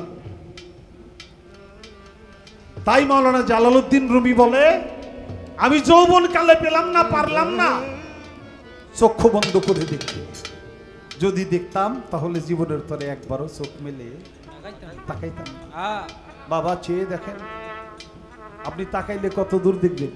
Speaker 1: তাই মাওলানা জালালউদ্দিন রুমি বলে, আমি যৌবন কালে পেলাম না, পারলাম না চক্ষু বন্ধ করে দেখতে। যদি দেখতাম তাহলে জীবনের তরে একবারও চোখ মেলে তাকাইতাম না। বাবা, চেয়ে দেখেন, আপনি তাকাইলে কত দূর দেখবেন?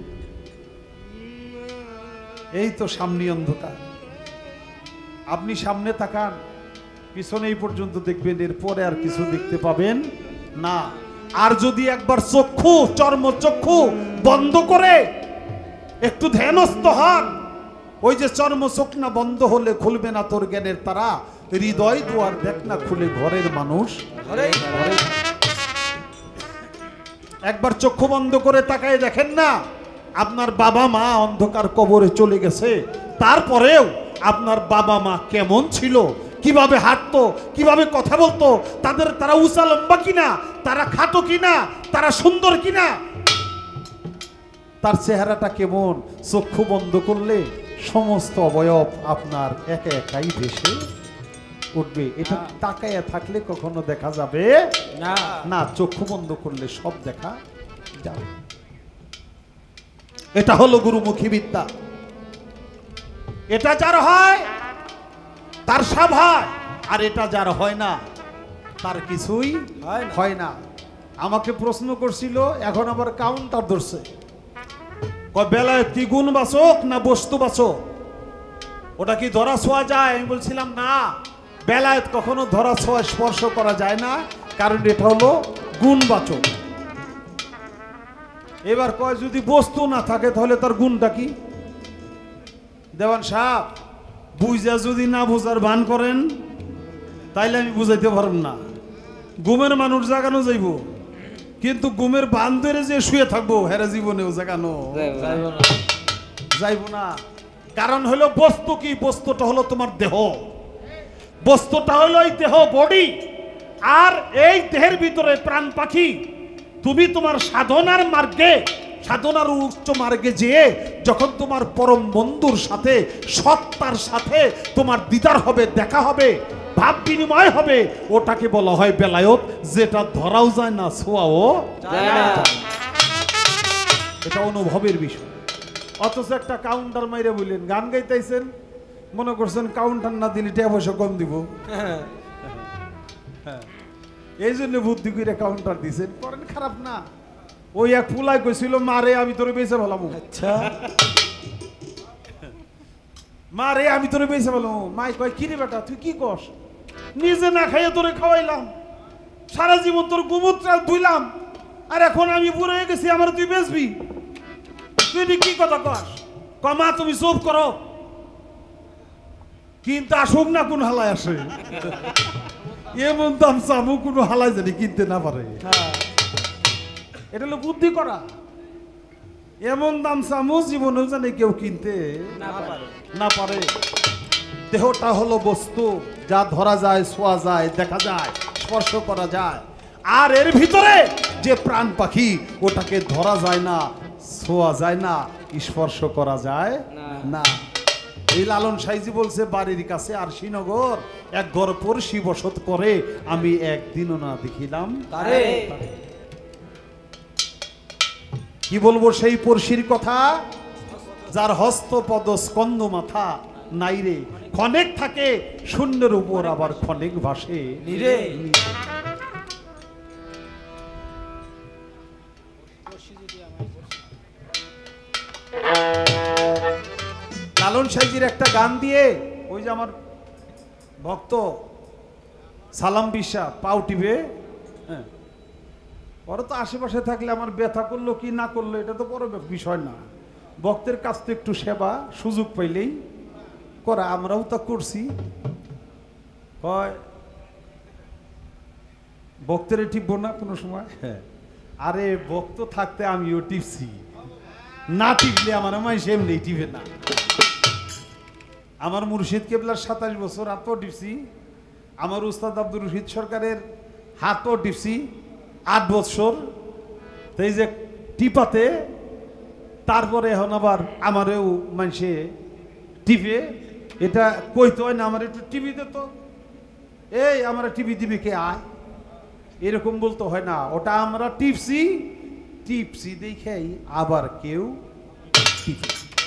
Speaker 1: এই তো সামনে অন্ধকার, আপনি সামনে তাকান, পিছনে এই পর্যন্ত দেখবেন, এরপরে আর কিছু দেখতে পাবেন না। আর যদি একবার চক্ষু, চর্ম চক্ষু বন্ধ করে একটু ধ্যানস্থ হন, ওই যে চর্ম চোখ না বন্ধ হলে খুলবে না তোর জ্ঞানের তারা, হৃদয় দুয়ার দেখ না খুলে ঘরের মানুষ। একবার চক্ষু বন্ধ করে তাকায় দেখেন না, আপনার বাবা মা অন্ধকার কবরে চলে গেছে, তারপরেও আপনার বাবা মা কেমন ছিল, কিভাবে হাঁটতো, কিভাবে কথা বলতো, তারা উঁচা লম্বা কিনা, তারা খাটো কিনা, তারা সুন্দর কিনা, তার চেহারাটা কেমন, চক্ষু বন্ধ করলে সমস্ত অবয়ব আপনার একা একাই ভেসে উঠবে। এটা তাকায়া থাকলে কখনো দেখা যাবে না, না চক্ষু বন্ধ করলে সব দেখা যাবে। এটা হলো গুরুমুখী বিদ্যা। এটা যার হয় তার সব হয়, আর এটা যার হয় না তার কিছুই হয় না। আমাকে প্রশ্ন করছিল, এখন আবার কাউন্টার ধরছে, বেলায় কি গুণ বাচক না বস্তু বাচক, ওটা কি ধরা ছোঁয়া যায়? আমি বলছিলাম না, বেলায়েত কখনো ধরা ছোঁয়া স্পর্শ করা যায় না, কারণ এটা হলো গুণবাচক। এবার কয় যদি বস্তু না থাকে তাহলে তার গুণটা কি? দেওয়ান সাহেব, বুঝা যদি না বোঝার ভান করেন তাইলে আমি বুঝাইতে পারব না। ঘুমের মানুষ জাগানো যাইব, কিন্তু ঘুমের বান ধরে যে শুয়ে থাকবো হেরা জীবনেও জাগানো যাইব না। কারণ হলো বস্তু কি? বস্তুটা হলো তোমার দেহ। বস্তুটা হলো এই দেহ বডি, আর এই দেহের ভিতরে প্রাণ পাখি। তুমি তোমার সাধনার মার্গে, সাধনার উচ্চ মার্গে যেয়ে যখন তোমার পরম বন্ধুর সাথে, সত্তার সাথে তোমার দিদার হবে, দেখা হবে, ভাব বিনিময় হবে, ওটাকে বলা হয় বেলায়েত, যেটা ধরাও যায় না, ছোঁয়াও
Speaker 3: যায় না।
Speaker 1: এটা অনুভবের বিষয়। অথচ একটা কাউন্টার মাইরে বললেন, গান গাইতেছেন, মনে করছেন কাউন্টার না দিলে টাকা পয়সা কম দিব, এই জন্য বুদ্ধি করে কাউন্টার দিছেন, করেন খারাপ না। ওই এক ফুলাই কইছিল, মারে আমি তোরে বেঁচে ভালাম,
Speaker 3: আচ্ছা
Speaker 1: মারে আমি তোরে বেঁচে ভালাম। মাই কয়, কিরে বেটা তুই কি কস, নিজে না খাইয়ে তোরে খাওয়াইলাম, সারা জীবন তোর গোমূত্র ধুইলাম, আর এখন আমি বুড়ো হয়ে গেছি, আমার তুই বেচবি? তুই কি কথা কস? কমা তুমি চুপ করো, কিন্তু আসুক না কোন হালায় আসে, এমন দাম চাবো কোনো হালায় জানি কিনতে না পারে। এটা হলো বুদ্ধি করা। এমন দাম চামু জীবনেও জানে কেউ কিনতে না পারে। দেহটা হলো বস্তু, যা ধরা যায়, ছোঁয়া যায়, দেখা যায়, স্পর্শ করা যায়। আর এর ভিতরে যে প্রাণ পাখি, ওটাকে ধরা যায় না, ছোঁয়া যায় না, স্পর্শ করা যায় না। এই লালন সাইজি বলছে, বাড়ির কাছে আর শ্রীনগর এক ঘর পড়শি বসত করে, আমি একদিনও না দেখিলাম
Speaker 3: তারে।
Speaker 1: কি বলবো সেই পড়শির কথা, যার হস্ত পদ স্কন্দ মাথা নাই রে, ক্ষণেক থাকে শূন্যের উপর, আবার ক্ষণেক ভাসে
Speaker 3: নিরে।
Speaker 1: লালন সাইজির একটা গান দিয়ে, ওই যে আমার ভক্ত সালাম বিশ্বাস পাও টিপে, হ্যাঁ, ওরা তো আশেপাশে থাকলে আমার ব্যথা করলো কি না করলো এটা তো বড় বিষয় না। ভক্তের কাছ থেকে একটু সেবা সুযোগ পাইলেই করা, আমরাও তা করছি। হয় ভক্তের টিপবো না কোনো সময়, হ্যাঁ, আরে ভক্ত থাকতে আমিও টিপছি, না টিপলে আমার মাইসে এমনি টিপে না। আমার মুর্শিদ কেবলার 27 বছর হাতও টিপছি, আমার উস্তাদ আব্দুর রশিদ সরকারের হাতও টিপছি 8 বছর। এই যে টিপাতে, তারপরে এখন আবার আমারেও মানুষে টিপে, এটা কইতে হয় না, আমার একটু টিভি দিত, এই আমরা টিভি দিবি কে আয়, এরকম বলতে হয় না। ওটা আমরা টিপছি, টিপছি দেখেই আবার কেউ টিপে।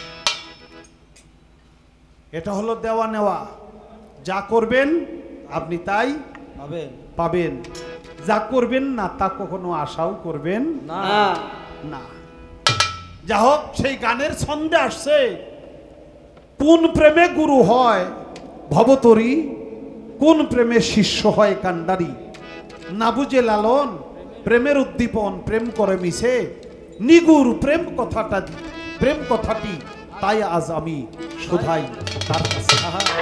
Speaker 1: এটা হলো দেওয়া নেওয়া, যা করবেন আপনি তাই
Speaker 3: পাবেন।
Speaker 1: পাবেন, যা করবেন না তা কখনো আশাও করবেন
Speaker 3: না
Speaker 1: না। যা হোক, সেই গানের ছন্দে আসছে, কোন প্রেমে গুরু হয় ভবতরী, কোন প্রেমে শিষ্য হয় কান্ডারি। না বুঝে লালন প্রেমের উদ্দীপন, প্রেম করে মিশে নিগুর প্রেম কথাটি, তাই আজ আমি শোধাই তার কাছে।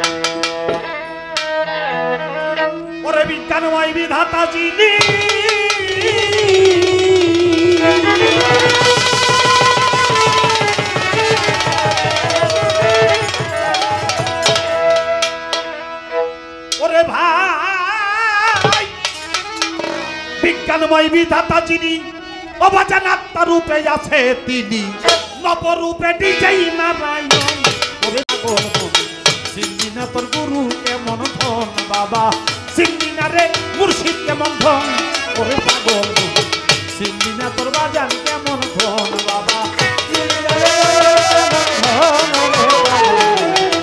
Speaker 1: ওরে বিজ্ঞানময় বিধাতা যিনি, ওরে ভাই বিজ্ঞানময় বিধাতা যিনি, অবাজান আত্মা রূপে আছে তিনি, নবরূপে নিজেই নারায়ণ। ওরে পাগল মন, চিনলি না তোর গুরু কেমন ধন বাবা, চিনলি না রে মুর্শিদ কেমন ধন। ওরে পাগল মন, চিনলি না তোর বাজান কেমন ধন বাবা, চিনলি না রে কেমন ধন।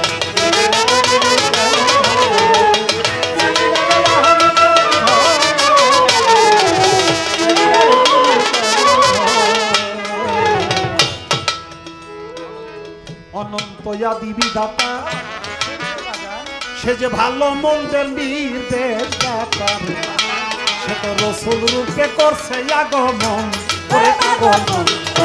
Speaker 1: অনন্ত আদি বিধাতা, সে যে ভালো মন্দের নির্দেশ দাতার, সে তো রসুল রূপে করছে আগমন। ওরে পাগল মন,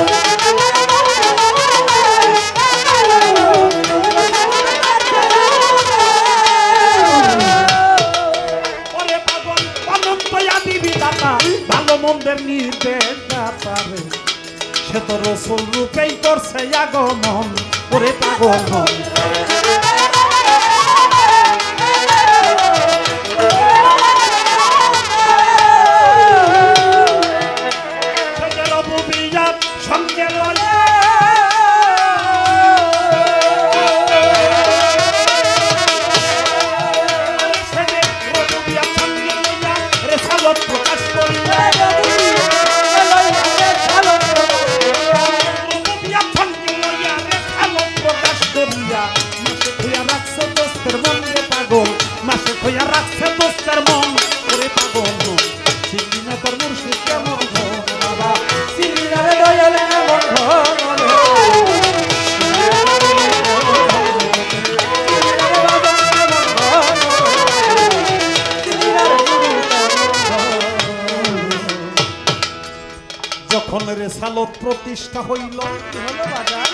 Speaker 1: ওরে পাগল, অনন্ত আদি বিধাতা, ভালো মন্দের নির্দেশ দাতার, সে তো রসুল রূপেই করছে আগমন। ওরে পাগল মন, সঙ্গে লয়া প্রকাশ করিয়া প্রকাশ করিয়া মাসে খুঁয়া রাখছে দোস্তের মন রে পাগল মাসে খুঁয়া রাখছে দোস্তের মন ওরে পাগল চিনি না তোর মুর্শিদ কেমন বাবা চিনি না রে দয়াল কেমন যখন রেসালত প্রতিষ্ঠা হইল হলো বাজার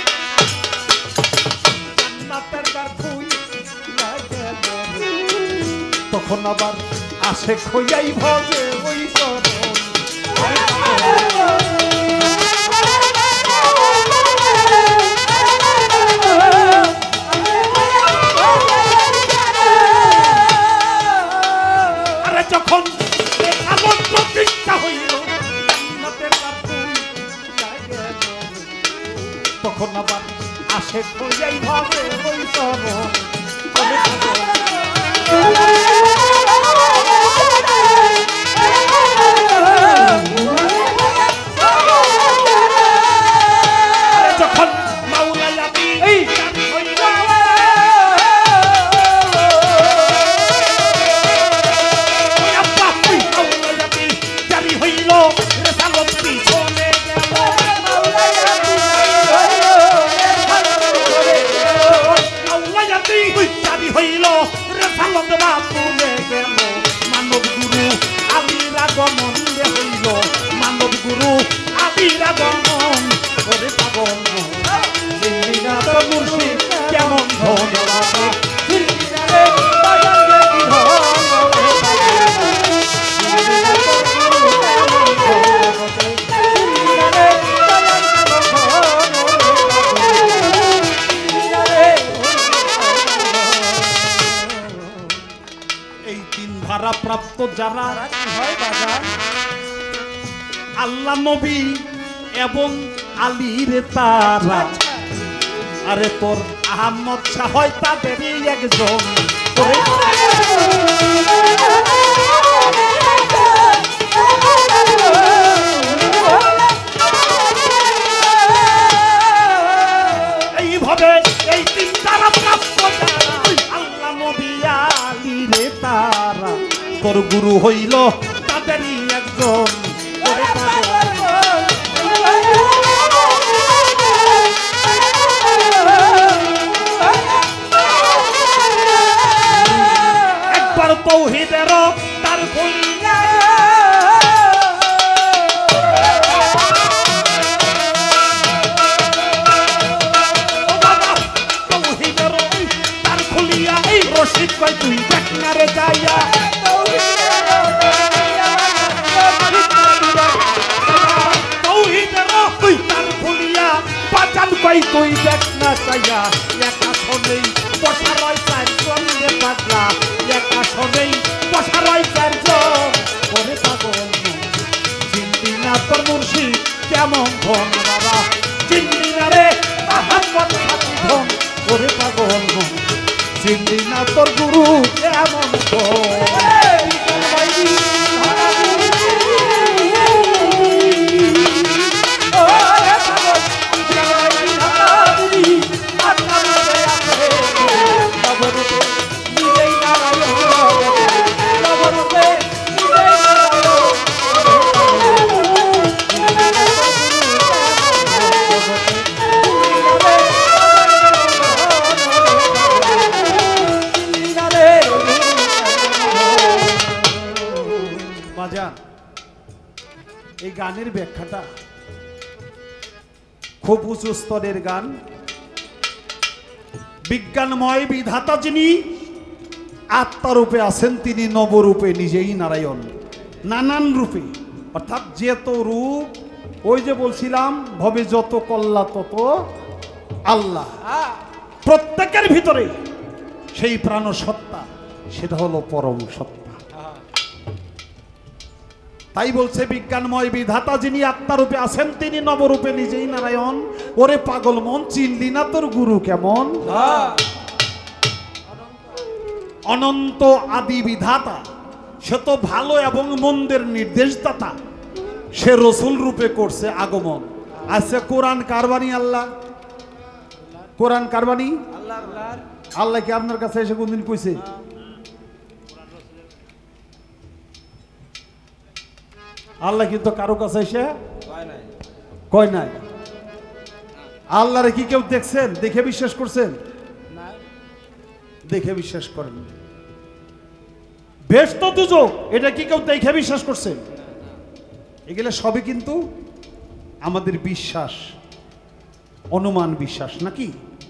Speaker 1: জান্নাতের দ্বার খুইলা গেল তখন আবার আসে খইয়াই ভজে ওই চরণ আরে যখন রেসালত প্রতিষ্ঠা হইল তখন আবার আসে খোঁজাই ভাবে ওই চরণ যখন মাওলানা জারি হইল রেসালত পিছনে গেল জারি হইল রেসালত বাপুলে গেল মানব গুরু আবির আগমন রে হইল মানব গুরু আবির আগমন ওরে পাগল চিন্দিনা তোর মুর্শিদ কেমন ধন বাবা চিন্দিনা রে দয়াল রে কি ধন প্রাপ্ত যারা হয় বাজার আল্লাহ নবী এবং আলীর তারা আরে তোর আহমদ শাহ হয় তাদেরই একজন এইভাবে এই তিন তারা প্রাপ্ত যারা আল্লাহ নবী আলীর তারা তোর গুরু হইল তাদেরই একজন একবার তৌহিদের তার খুইলা তৌহিদের তার খুলিয়া এই রশিদ কই তুই দেখ না রে যাইয়া কই তুই দেখ না চাইয়া একা শোনেই বসা রয় চারজন রে পাগলা একা শোনেই বসা রয় চারজন ওরে পাগল চিন্তি না তোর মুর্শিদ কেমন ধন বাবা চিন্তি না রে আহমদ সাথী ধন ওরে পাগল চিন্তি না তোর গুরু কেমন ধন এই গানের ব্যাখ্যাটা খুব উঁচু স্তরের গান বিজ্ঞানময় বিধাতা যিনি আত্মারূপে আছেন তিনি নবরূপে নিজেই নারায়ণ নানান রূপে অর্থাৎ যেত রূপ ওই যে বলছিলাম ভবে যত কল্লা তত আল্লাহ প্রত্যেকের ভিতরে সেই প্রাণ সত্তা সেটা হলো পরম সত্তা তাই বলছে বিজ্ঞানময় বিধাতা যিনি আত্মারূপে আছেন তিনি নবরূপে নিজেই নারায়ণ। ওরে পাগল মন, চিনলি না তোর গুরু কেমন? অনন্ত আদি বিধাতা, সে তো ভালো এবং মন্দের নির্দেশদাতা, সে রসুল রূপে করছে আগমন। আচ্ছা, কোরআন কারবানি আল্লাহ, কোরআন কারবানি আল্লাহ কি আপনার কাছে এসে কোনদিন কইছে? আল্লাহ কিন্তু কারো কাছে এসে কয় নাই। আল্লাহরে কি কেউ দেখছেন, দেখে বিশ্বাস করছেন? দেখে বিশ্বাস করেন। বেশ তো দুজক, এটা কি কেউ দেখে বিশ্বাস করছেন? এগুলো সবই কিন্তু আমাদের বিশ্বাস, অনুমান বিশ্বাস নাকি?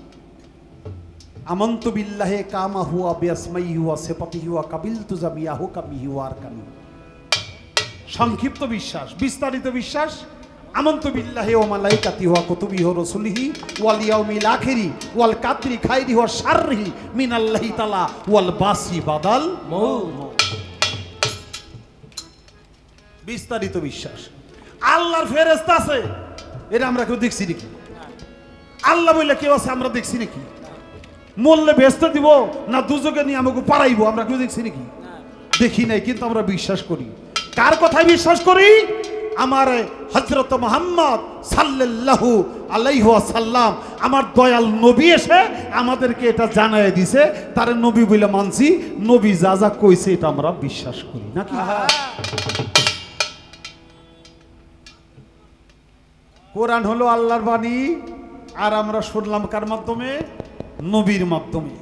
Speaker 1: আমন্তু বিল্লাহে কামা হুয়া বিআসমাইহি ওয়া সিফাতিহি ওয়া কাবিলতু জামিয়াহু কামিহি ওয়া আরকানি। সংক্ষিপ্ত বিশ্বাস, বিস্তারিত বিশ্বাস। আমন্তু বিল্লাহি ওয়া মালাইকাতিহি ওয়া কুতুবিহি ওয়া রাসূলিহি ওয়াল ইয়াউমিল আখিরি ওয়াল কাদরি খাইরিহি ওয়া শাররিহি মিনাল্লাহি তাআলা ওয়াল বাসি বাদাল মউত। বিস্তারিত বিশ্বাস। আল্লাহর ফেরেশতা আছে, এটা আমরা কেউ দেখছি নাকি? আল্লাহ বলে কেউ আছে আমরা দেখছি নাকি? মরলে বেহেশতে দিব না দুজকে নিয়ে আমাকে পারাইবো আমরা কেউ দেখছি নাকি? দেখি নাই, কিন্তু আমরা বিশ্বাস করি। কার কথায় বিশ্বাস করি? আমার হযরত মুহাম্মদ সাল্লাল্লাহু আলাইহি ওয়াসাল্লাম, আমার দয়াল নবী এসে আমাদেরকে এটা জানায় দিছে, তার নবী বলে মানছি। নবী যা যা কইছে এটা আমরা বিশ্বাস করি নাকি? কোরআন হলো আল্লাহর বাণী, আর আমরা শুনলাম কার মাধ্যমে? নবীর মাধ্যমে।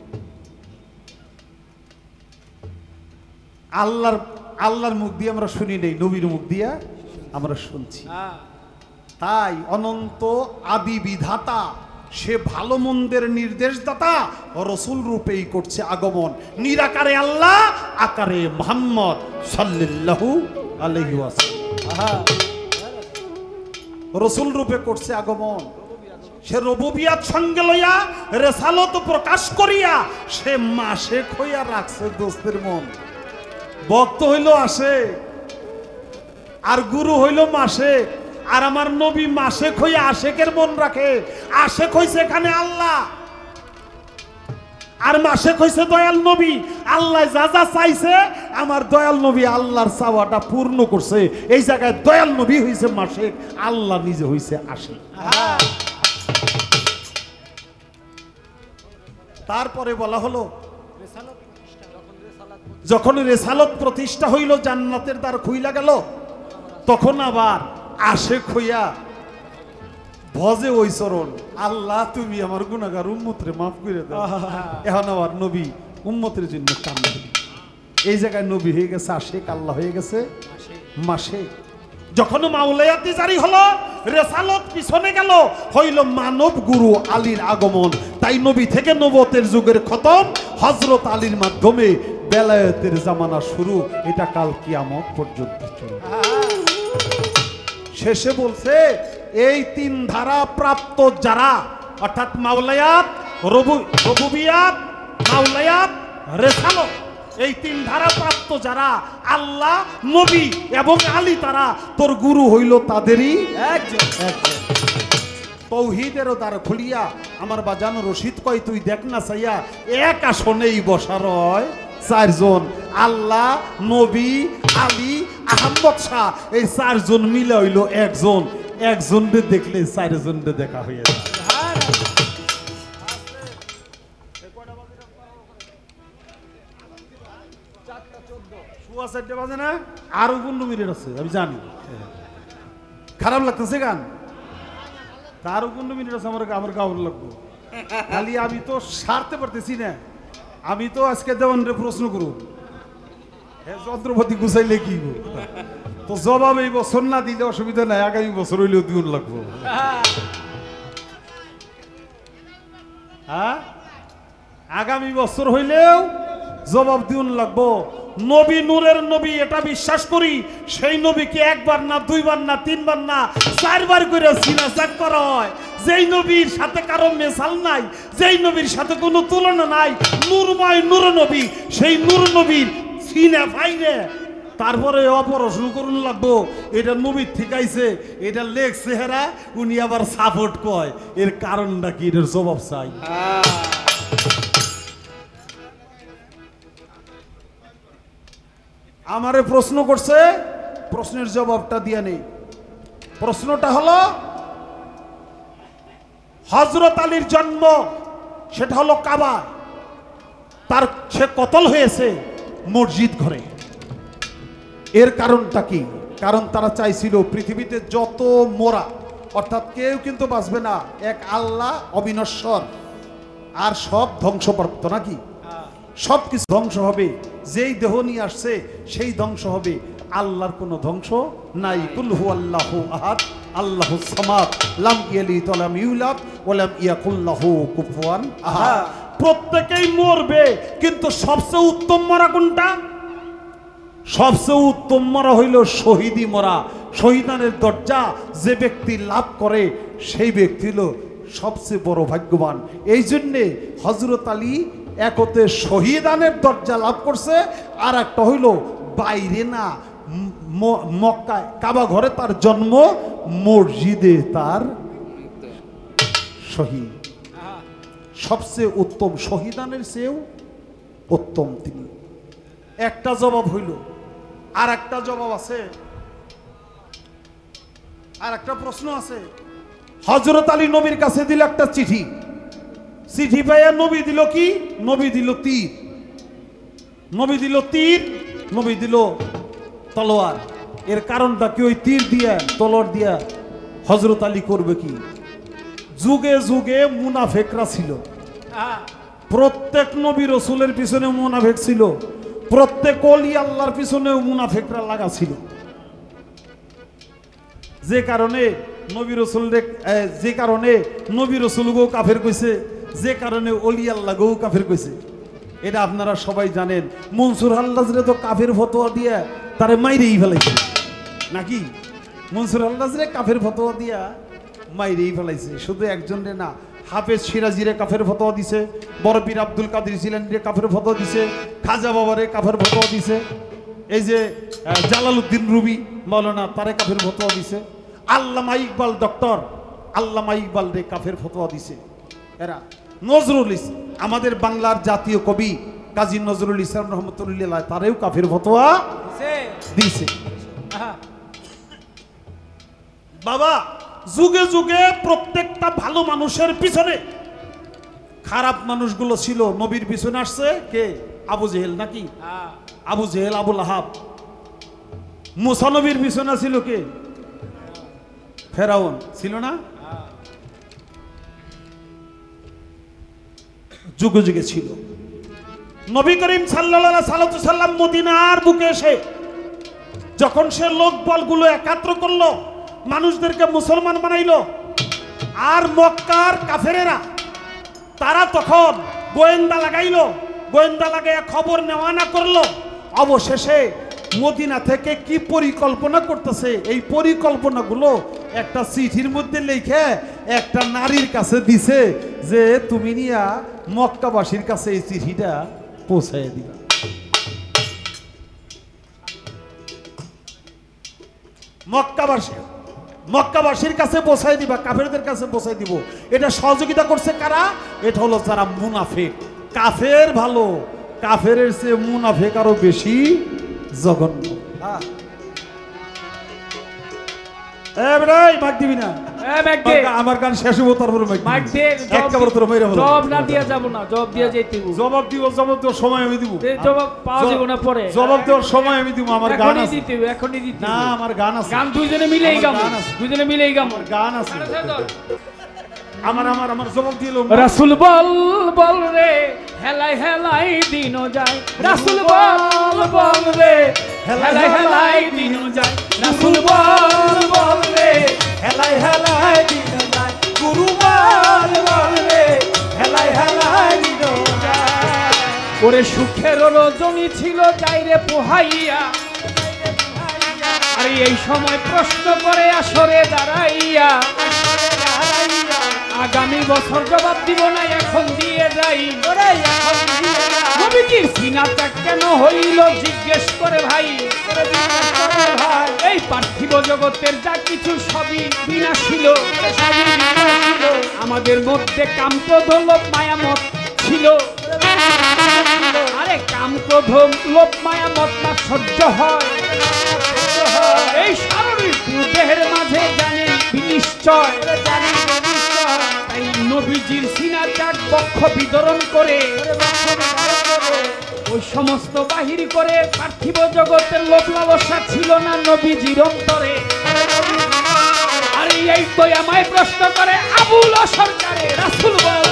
Speaker 1: আল্লাহর মুখ দিয়ে আমরা শুনি নেই, নবীর মুখ দিয়ে আমরা শুনছি। তাই অনন্ত আদি বিধাতা, সে ভালো মন্দের নির্দেশদাতা, রসুল রূপেই করছে আগমন। নিরাকারে আল্লাহ, আকারে মুহাম্মদ সাল্লাল্লাহু আলাইহি ওয়াসাল্লাম, রসুল রূপে করছে আগমন। সে রুবুবিয়াত সঙ্গে লইয়া রেসালত প্রকাশ করিয়া সে মাসেক হইয়া রাখছে দোস্তের মন। ভক্ত হইল আসে, আর গুরু হইল মাসেক, আর আমার নবী মাসেক হইয়া আশেকের মন রাখে। আশেক হইছে এখানে আল্লাহ, আর মাসেক হইছে দয়াল নবী। আল্লাহ যা যা চাইছে আমার দয়াল নবী আল্লাহর চাওয়াটা পূর্ণ করছে। এই জায়গায় দয়াল নবী হইছে মাসেক, আল্লাহ নিজে হইছে আশেক। তারপরে বলা হলো যখন রেসালত প্রতিষ্ঠা হইল, জান্নাতের দ্বার খুইলা গেল, তখন আবার আশেক হইয়া ভজে ওই চরণ, আল্লাহ তুমি আমার গুনাহগার উম্মতরে মাফ করে দাও। এখন আবার নবী উম্মতের জন্য কান্না। এই জায়গায় নবী হয়ে গেছে আশেক, আল্লাহ হয়ে গেছে মাসেক। যখন মাওলায়াতি জারি হলো, রেসালত পিছনে গেল, হইল মানব গুরু আলীর আগমন। তাই নবী থেকে নবতের যুগের খতম, হযরত আলীর মাধ্যমে বেলায়েতের জামানা শুরু। এটা কাল কিয়ামত পর্যন্ত চলবে। শেষে বলছে এই তিন ধারা প্রাপ্ত যারা, অর্থাৎ মাওলায়াত, রুবুবিয়াত, মাওলায়াত, রেসালত, এই তিন ধারা প্রাপ্ত যারা, আল্লাহ, নবী এবং আলী, তারা তোর গুরু হইল তাদেরই একজন। তৌহিদেরও দ্বার খুলিয়া আমার বাজানো রশিদ কয় তুই দেখ না চাইয়া, এক আসনেই বসার হয় চারজন, আল্লাহ, নবী, আলী, আহমদ শাহ, এই চারজন মিলে হইল একজন। একজনকে দেখলে চারজনকে দেখা হয়ে যায়। বাজে না, আরো 15 মিনিট আছে, আমি জানি। খারাপ লাগতেছে গান, আরো 15 মিনিট আছে, আমার গাওয়ার লাগবো। খালি আমি তো সারতে পারতেছি না। আমি তো আজকে দেওয়ানরে প্রশ্ন করব, যন্ত্রপাতি গুছাইলে কি তো জবাব এই বছর না দিলে অসুবিধা নাই, আগামী বছর হইলেও দিন লাগবো। হ্যাঁ, আগামী বছর হইলেও জবাব দিন লাগবো। নবী নূরের নবী, এটা বিশ্বাস করি। সেই নবীকে একবার না, দুইবার না, তিনবার না, 4 বার করে সিনাচাক করা হয়। যেই নবীর সাথে কারো মেশাল নাই, যেই নবীর সাথে কোনো তুলনা নাই, নূরময় নূর নবী, সেই নূর নবীর সিনা ভাইরে তারপরে অপারেশন করুন লাগবো, এটা নবীর ঠিক আইছে, এটা লেখছে হেরা, উনি আবার সাপোর্ট কয়, এর কারণটা কি, এটার জবাব চাই। আমারে প্রশ্ন করছে, প্রশ্নের জবাবটা দিয়ে নেই। প্রশ্নটা হলো হযরত আলীর জন্ম সেটা হলো কাবা, তার সে কতল হয়েছে মসজিদ ঘরে। এর কারণটা কি? কারণ তারা চাইছিল পৃথিবীতে যত মোরা, অর্থাৎ কেউ কিন্তু বাঁচবে না, এক আল্লাহ অবিনশ্বর, আর সব ধ্বংসপ্রাপ্ত নাকি, সব কিছু ধ্বংস হবে, যেই দেহ নিয়ে আসছে সেই ধ্বংস হবে, আল্লাহর কোনো ধ্বংস নাই। কুল হুয়াল্লাহু আহাদ আল্লাহুস সামাদ লাম ইয়ালিদ ওয়া লাম ইউলাদ ওয়া লাম ইয়াকুল লাহু কুফুয়ান আহাদ। প্রত্যেকেই মরবে, কিন্তু সবচেয়ে উত্তম মরা কোনটা? সবচেয়ে উত্তম মরা হইল শহীদি মরা। শহীদানের দরজা যে ব্যক্তি লাভ করে সেই ব্যক্তি হলো সবচেয়ে বড় ভাগ্যবান। এই জন্যে হযরত আলী একতে শহীদানের দরজা লাভ করছে, আর একটা হইল বাইরে না, মক্কায় কাবা ঘরে তার জন্ম, মসজিদে তার শহীদ। সবচেয়ে উত্তম, শহীদানের চেয়েও উত্তম তিনি। একটা জবাব হইল। আর একটা জবাব আছে, আর একটা প্রশ্ন আছে। হযরত আলী নবীর কাছে দিল একটা চিঠি, চিঠি পাইয়া নবী দিল কি? নবী দিল তীর, নবী দিল তীর, নবী দিল তলোয়ার। এর কারণটা কি? ওই তীর দিয়া তলোয়ার দিয়া হযরত আলী করবে কি? যুগে যুগে মুনাফেকরা ছিল, প্রত্যেক নবী রসুলের পিছনে মুনাফেক ছিল, প্রত্যেক ওলি আল্লাহর পিছনেও মুনাফেকরা লাগা ছিল। যে কারণে নবী রসুল, যে কারণে নবী রসুলকেও কাফের কইছে, যে কারণে ওলি আল্লাহকেও কাফের কইছে। এটা আপনারা সবাই জানেন। মনসুর আল্লাহরে তো কাফের ফতোয়া দিয়া তারে মাইরেই ফেলাইছে নাকি? মনসুর আল্লাহরে কাফের ফতোয়া দিয়া মাইরেই ফেলাইছে। শুধু একজনের না, হাফেজ সিরাজিরে কাফের ফতোয়া দিছে, বড় পীর আব্দুল কাদের জিলানীরে কাফের ফতোয়া দিছে, খাজা বাবারে কাফের ফতোয়া দিছে, এই যে জালালউদ্দিন রুবি মাওলানা তারে কাফের ফতোয়া দিছে, আল্লামা ইকবাল ডক্টর আল্লামা ইকবাল রে কাফের ফতোয়া দিছে এরা। নজরুল ইসলাম আমাদের বাংলার জাতীয় কবি কাজী নজরুল ইসলাম রহমতুল্লাহ তারেও কাফের ফতোয়া দিছে। বাবা, যুগে যুগে প্রত্যেকটা ভালো মানুষের পিছনে খারাপ মানুষগুলো ছিল। নবীর পিছনে আসছে কে? আবু জেহেল নাকি? আবু জেহেল, আবুল আহাব। মুসা নবীর পিছনে ছিল কে? ফেরাউন ছিল না? যুগে যুগে ছিল। নবী করিম সাল্লাল্লাহু আলাইহি সাল্লাম মদিনার বুকে এসে যখন সে লোক বলগুলো একাত্র করলো, মানুষদেরকে মুসলমান বানাইলো, আর মক্কার কাফেরেরা তারা তখন গোয়েন্দা লাগাইলো, গোয়েন্দা লাগাইয়া খবর নেওয়া না করলো। অবশেষে মদিনা থেকে কি পরিকল্পনা করতেছে, এই পরিকল্পনাগুলো একটা চিঠির মধ্যে লিখে একটা নারীর কাছে দিছে যে তুমি নিয়া মক্কাবাসীর কাছে এই চিঠিটা পৌঁছায় দিবা। মক্কাবাসীর কাছে পৌঁছায় দিবা, কাফেরদের কাছে পৌঁছায় দিব। এটা সহযোগিতা করছে কারা? এটা হলো যারা মুনাফিক। কাফের ভালো, কাফের চেয়ে মুনাফিক আরো বেশি জঘন্য। দিবি না, আমার গান শেষ হবো, তারপরে জবাব দিব, জবাব দেওয়ার সময় আমি দিব,
Speaker 2: জবাব পাওয়া যাবে না পরে,
Speaker 1: জবাব দেওয়ার সময় আমি দিব। আমার গান আছে,
Speaker 2: এখনই দিতে
Speaker 1: না আমার গান আছে,
Speaker 2: গান দুইজনে মিলেই গাম, দুইজনে মিলেই গাম,
Speaker 1: গান আছে আমার আমার আমার জবাব দিল।
Speaker 2: রাসূল বল বল রে হেলাই হেলাই দিন যায়, রাসূল বল বল রে হেলাই হেলাই দিন যায়, রাসূল বল বল রে হেলাই হেলাই দিন যায়, গুরু বল বল রে হেলাই হেলাই দিন যায়। ওরে সুখের রজনী ছিল যাইরে পোহাইয়া, আরে এই সময় প্রশ্ন করে আসরে দাঁড়াইয়া, আগামী বছর জবাব দিব না, এখন দিয়ে যাই।
Speaker 3: ওরে এখন দিয়ে যা।
Speaker 2: নবীজির সিনাটা কেন হইল জিজ্ঞেস করে ভাই।
Speaker 3: ওরে জিজ্ঞেস করে ভাই।
Speaker 2: এই পার্থিব জগতের যা কিছু সবই বিনাশীল।
Speaker 3: ওরে সবই বিনাশীল।
Speaker 2: আমাদের মধ্যে কাম ক্রোধ লোভ মায়া মত ছিল। আরে কাম ক্রোধ লোভ মায়া মত না সহ্য হয়, এই শারীরিক দেহের মাঝে জানেন বিনিশ্চয়।
Speaker 3: জানি নিশ্চয়।
Speaker 2: তাই নবীজির সিনা চাক বক্ষ বিতরণ করে
Speaker 3: ওরে বক্ষ বিতরণ করে।
Speaker 2: ওই সমস্ত বাহির করে। পার্থিব জগতের লোভ লালসা ছিল না নবীজির অন্তরে। আরে এই তো আমায় প্রশ্ন করে আবুল সরকারে রাসূল বল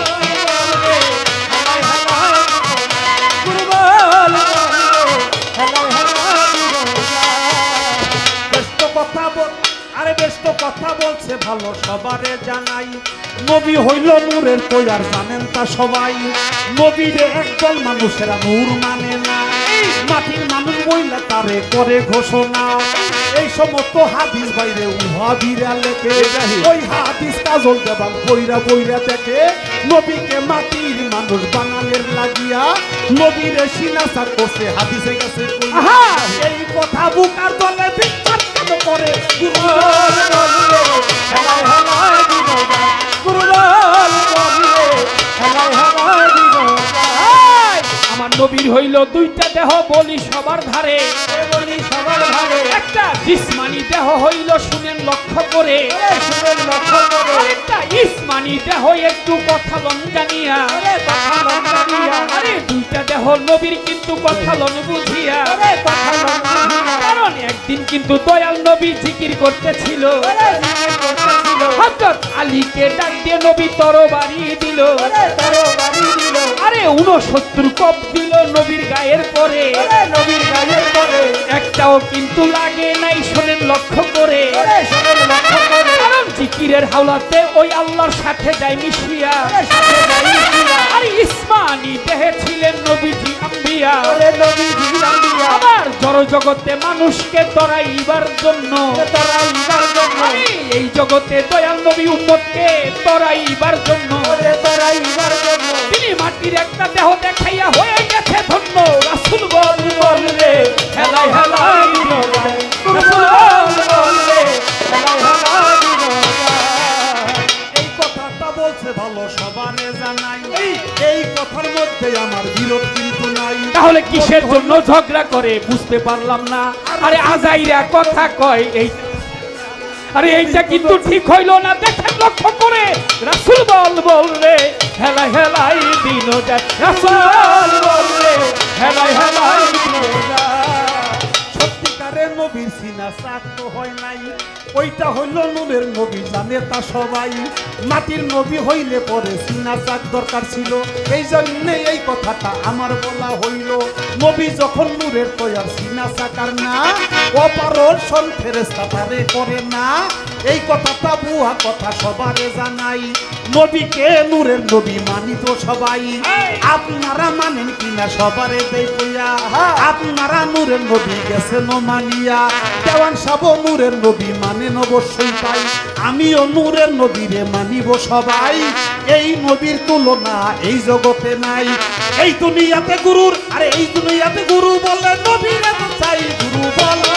Speaker 1: ব্যস্ত কথা বল, আরে ব্যস্ত কথা বলছে ভালো সবারে জানাই। নবী হইল নূরের তৈয়ার, জানেন তা সবাই। নবীরে একদল মানুষেরা নূর মানে না, মাটির মানুষ বইলে তারে করে ঘোষণা। এই সমস্ত হাদিস বাইরে উহাবিরা লেখে, ওই হাদিস কাজল দেবাল বইরা বইরা দেখে। নবীকে মাটির মানুষ বানানের লাগিয়া নবীরে সিনাসা করছে, হাদিসে গেছে কইয়া।
Speaker 2: আহা!
Speaker 1: এই কথা বুকার দলে বিখ্যাত কেন করে
Speaker 2: আমার নবীর হইল দুইটা দেহ বলি সবার ধারে।
Speaker 3: বলি সবার ভাগে।
Speaker 2: একটা জিসমানি দেহ হইল শুনেন লক্ষ্য করে,
Speaker 3: শুনেন লক্ষ্য করে।
Speaker 2: আরেকটা ইসমানি দেহ একটু কথা লঙ্গানিয়া।
Speaker 3: ওরে কথা লঙ্ঘনিয়া।
Speaker 2: আরে দুইটা দেহ নবীর কিন্তু কথা লন বুঝিয়া।
Speaker 3: ওরে কথা লঙ্ঘনিয়া।
Speaker 2: কারণ একদিন কিন্তু দয়াল নবী জিকির করতেছিল।
Speaker 3: ওরে জিকির করতেছিল।
Speaker 2: হযরত আলীকে ডাক দিয়ে নবী তরবারি দিল।
Speaker 3: ওরে তরবারি দিল।
Speaker 2: আরে 69 কোপ দিল নবীর গায়ের পরে।
Speaker 3: ওরে নবীর গায়ের পরে।
Speaker 2: একটাও কিন্তু লাগে নাই শোনেন লক্ষ্য করে।
Speaker 3: ওরে শুনেন লক্ষ্য করে।
Speaker 2: কারণ জিকিরের হাওলাতে ওই আল্লাহর সাথে যায় মিশিয়া।
Speaker 3: ওরে সাথে যাইছিয়া।
Speaker 2: আর ইসমানি দেহে ছিলেন নবীজি আম্বিয়া।
Speaker 3: ওরে নবীজি আম্বিয়া।
Speaker 2: আবার জড় জগতে মানুষকে তরাইবার জন্য।
Speaker 3: তরাইবার জন্য।
Speaker 2: আরে এই জগতে দয়াল নবী উম্মতকে তরাইবার জন্য।
Speaker 3: ওরে তরাইবার জন্য।
Speaker 2: তিনি মাটির একটা দেহ দেখাইয়া হয়ে গেছে ধন্য। রাসূল বল বল রে হেলাই হেলাই দিল যায়। রাসূল বল বল রে হেলাই হেলাই দিল যায়।
Speaker 1: এই কথাটা বলছে ভালো সবারে জানাই। এই কথার মধ্যে আমার বিরোধ কিন্তু নাই।
Speaker 2: তাহলে কিসের জন্য ঝগড়া করে বুঝতে পারলাম না। আরে আজাইরা কথা কয় এই, আরে এইটা কিন্তু ঠিক হইল না। দেখেন লক্ষ্য করে রাসূল বল বল রে হেলাই হেলাই দিন যায়। রাসূল বল বল রে হেলাই হেলাই দিন যায়।
Speaker 1: সত্যিকারের নবীর সিনা চাক তো হয় নাই, ওইটা হইল নূরের নবী, জানে তা সবাই। মাটির নবী হইলে পরে সিনা চাক দরকার ছিল, এই জন্যে এই কথাটা আমার বলা হইল। নবী যখন নূরের তৈয়ার, সিনা চাকার না, অপারেশন ফেরেশতা তারে করে না। এই কথাটা বুয়া কথা সবারে জানাই। নবীকে নূরের নবী মানি তো সবাই, আপনারা মানেন কিনা সবারে দেখিয়া। আপনারা নূরের নবী গেছেন মানিয়া, দেওয়ান সাব নূরের নবী মানেন অবশ্যই পাই। আমিও নূরের নবীরে মানিব সবাই। এই নবীর তুলনা এই জগতে নাই। এই দুনিয়াতে গুরুর, আরে এই দুনিয়াতে গুরু বলে নবীরে তো চাই। গুরু বলে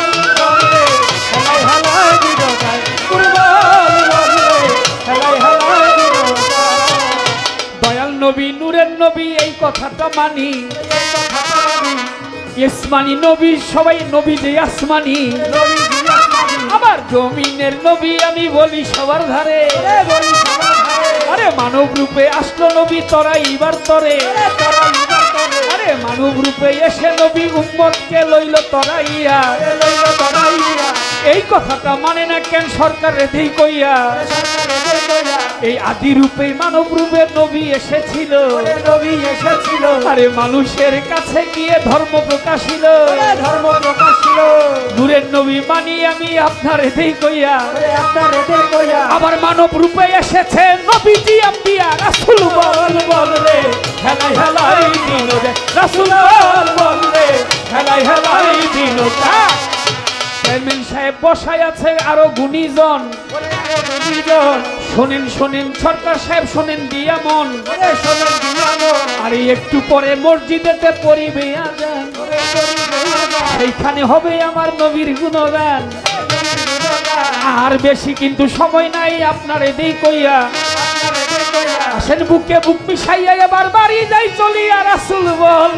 Speaker 3: হেলাই হেলাই দিল যায়। গুরু বল বল রে হেলাই হেলাই দিল যায়।
Speaker 2: দয়াল নবী নূরের নবী এই কথাটা মানি।
Speaker 3: এই কথাটা আমি
Speaker 2: ইসমানি নবী সবাই নবী যে আসমানি।
Speaker 3: নবীজি আসমানি।
Speaker 2: আবার জমিনের নবী আমি বলি সবার ধারে।
Speaker 3: ওরে বলি সবার ভাগে।
Speaker 2: আরে মানব রূপে আসলো নবী তরাইবার তরে।
Speaker 3: ওরে তরাইবার তরে।
Speaker 2: আরে মানব রূপে এসে নবী উম্মতকে লইল তরাইয়া।
Speaker 3: ওরে লইল তরাইয়া।
Speaker 2: এই কথাটা মানে না কেন সরকার রেধেই কইয়া।
Speaker 3: ওরে সরকার এদের কইয়া।
Speaker 2: এই আদি রূপে মানব রূপে নবী এসেছিল।
Speaker 3: ওরে নবী এসেছিল।
Speaker 2: আরে মানুষের কাছে গিয়ে ধর্ম প্রকাশিল।
Speaker 3: ওরে ধর্ম প্রকাশ ছিল।
Speaker 2: নূরের নবী মানি আমি আপনার রেধেই কইয়া।
Speaker 3: ওরে আপনার এদের কইয়া।
Speaker 2: আবার মানব রূপে এসেছে নবীজি আম্বিয়া। রাসূল বল বল রে হেলাই হেলাই দিন যায়। রাসূল বল বল রে হেলাই হেলাই দিন যায়। চেয়ারম্যান সাহেব বসায় আছে আরো গুণীজন, শোনেন শোনেন সরকার সাহেব শোনেন দিয়া মন, আরে একটু পরে মসজিদেতে পড়িবে আজান, সেইখানে হবে আমার নবীর গুণগান। আর বেশি কিন্তু সময় নাই আপনার এদিক কইয়া, আসেন বুকে বুক মিশাইয়া এবার বাড়ি যাই চলিয়া রাসূল বল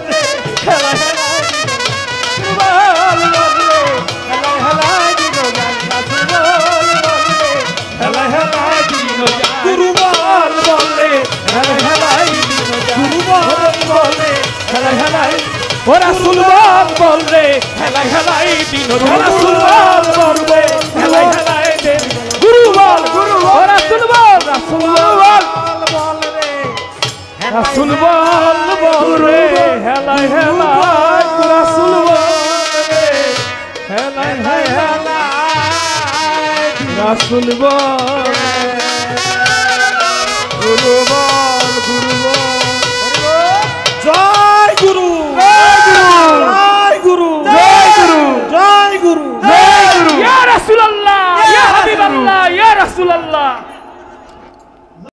Speaker 1: গুরুবল বলে
Speaker 2: ও রাসূল বল রে হেলাই হেলাই দিন, রাসূল বল রে হেলাই হেলাই দিন, গুরু বল ও রাসূল বল, রাসূল বল রাসূল বল রে হেলাই হেলাই, রাসূল বল রে হেলাই হেলাই, রাসূল বল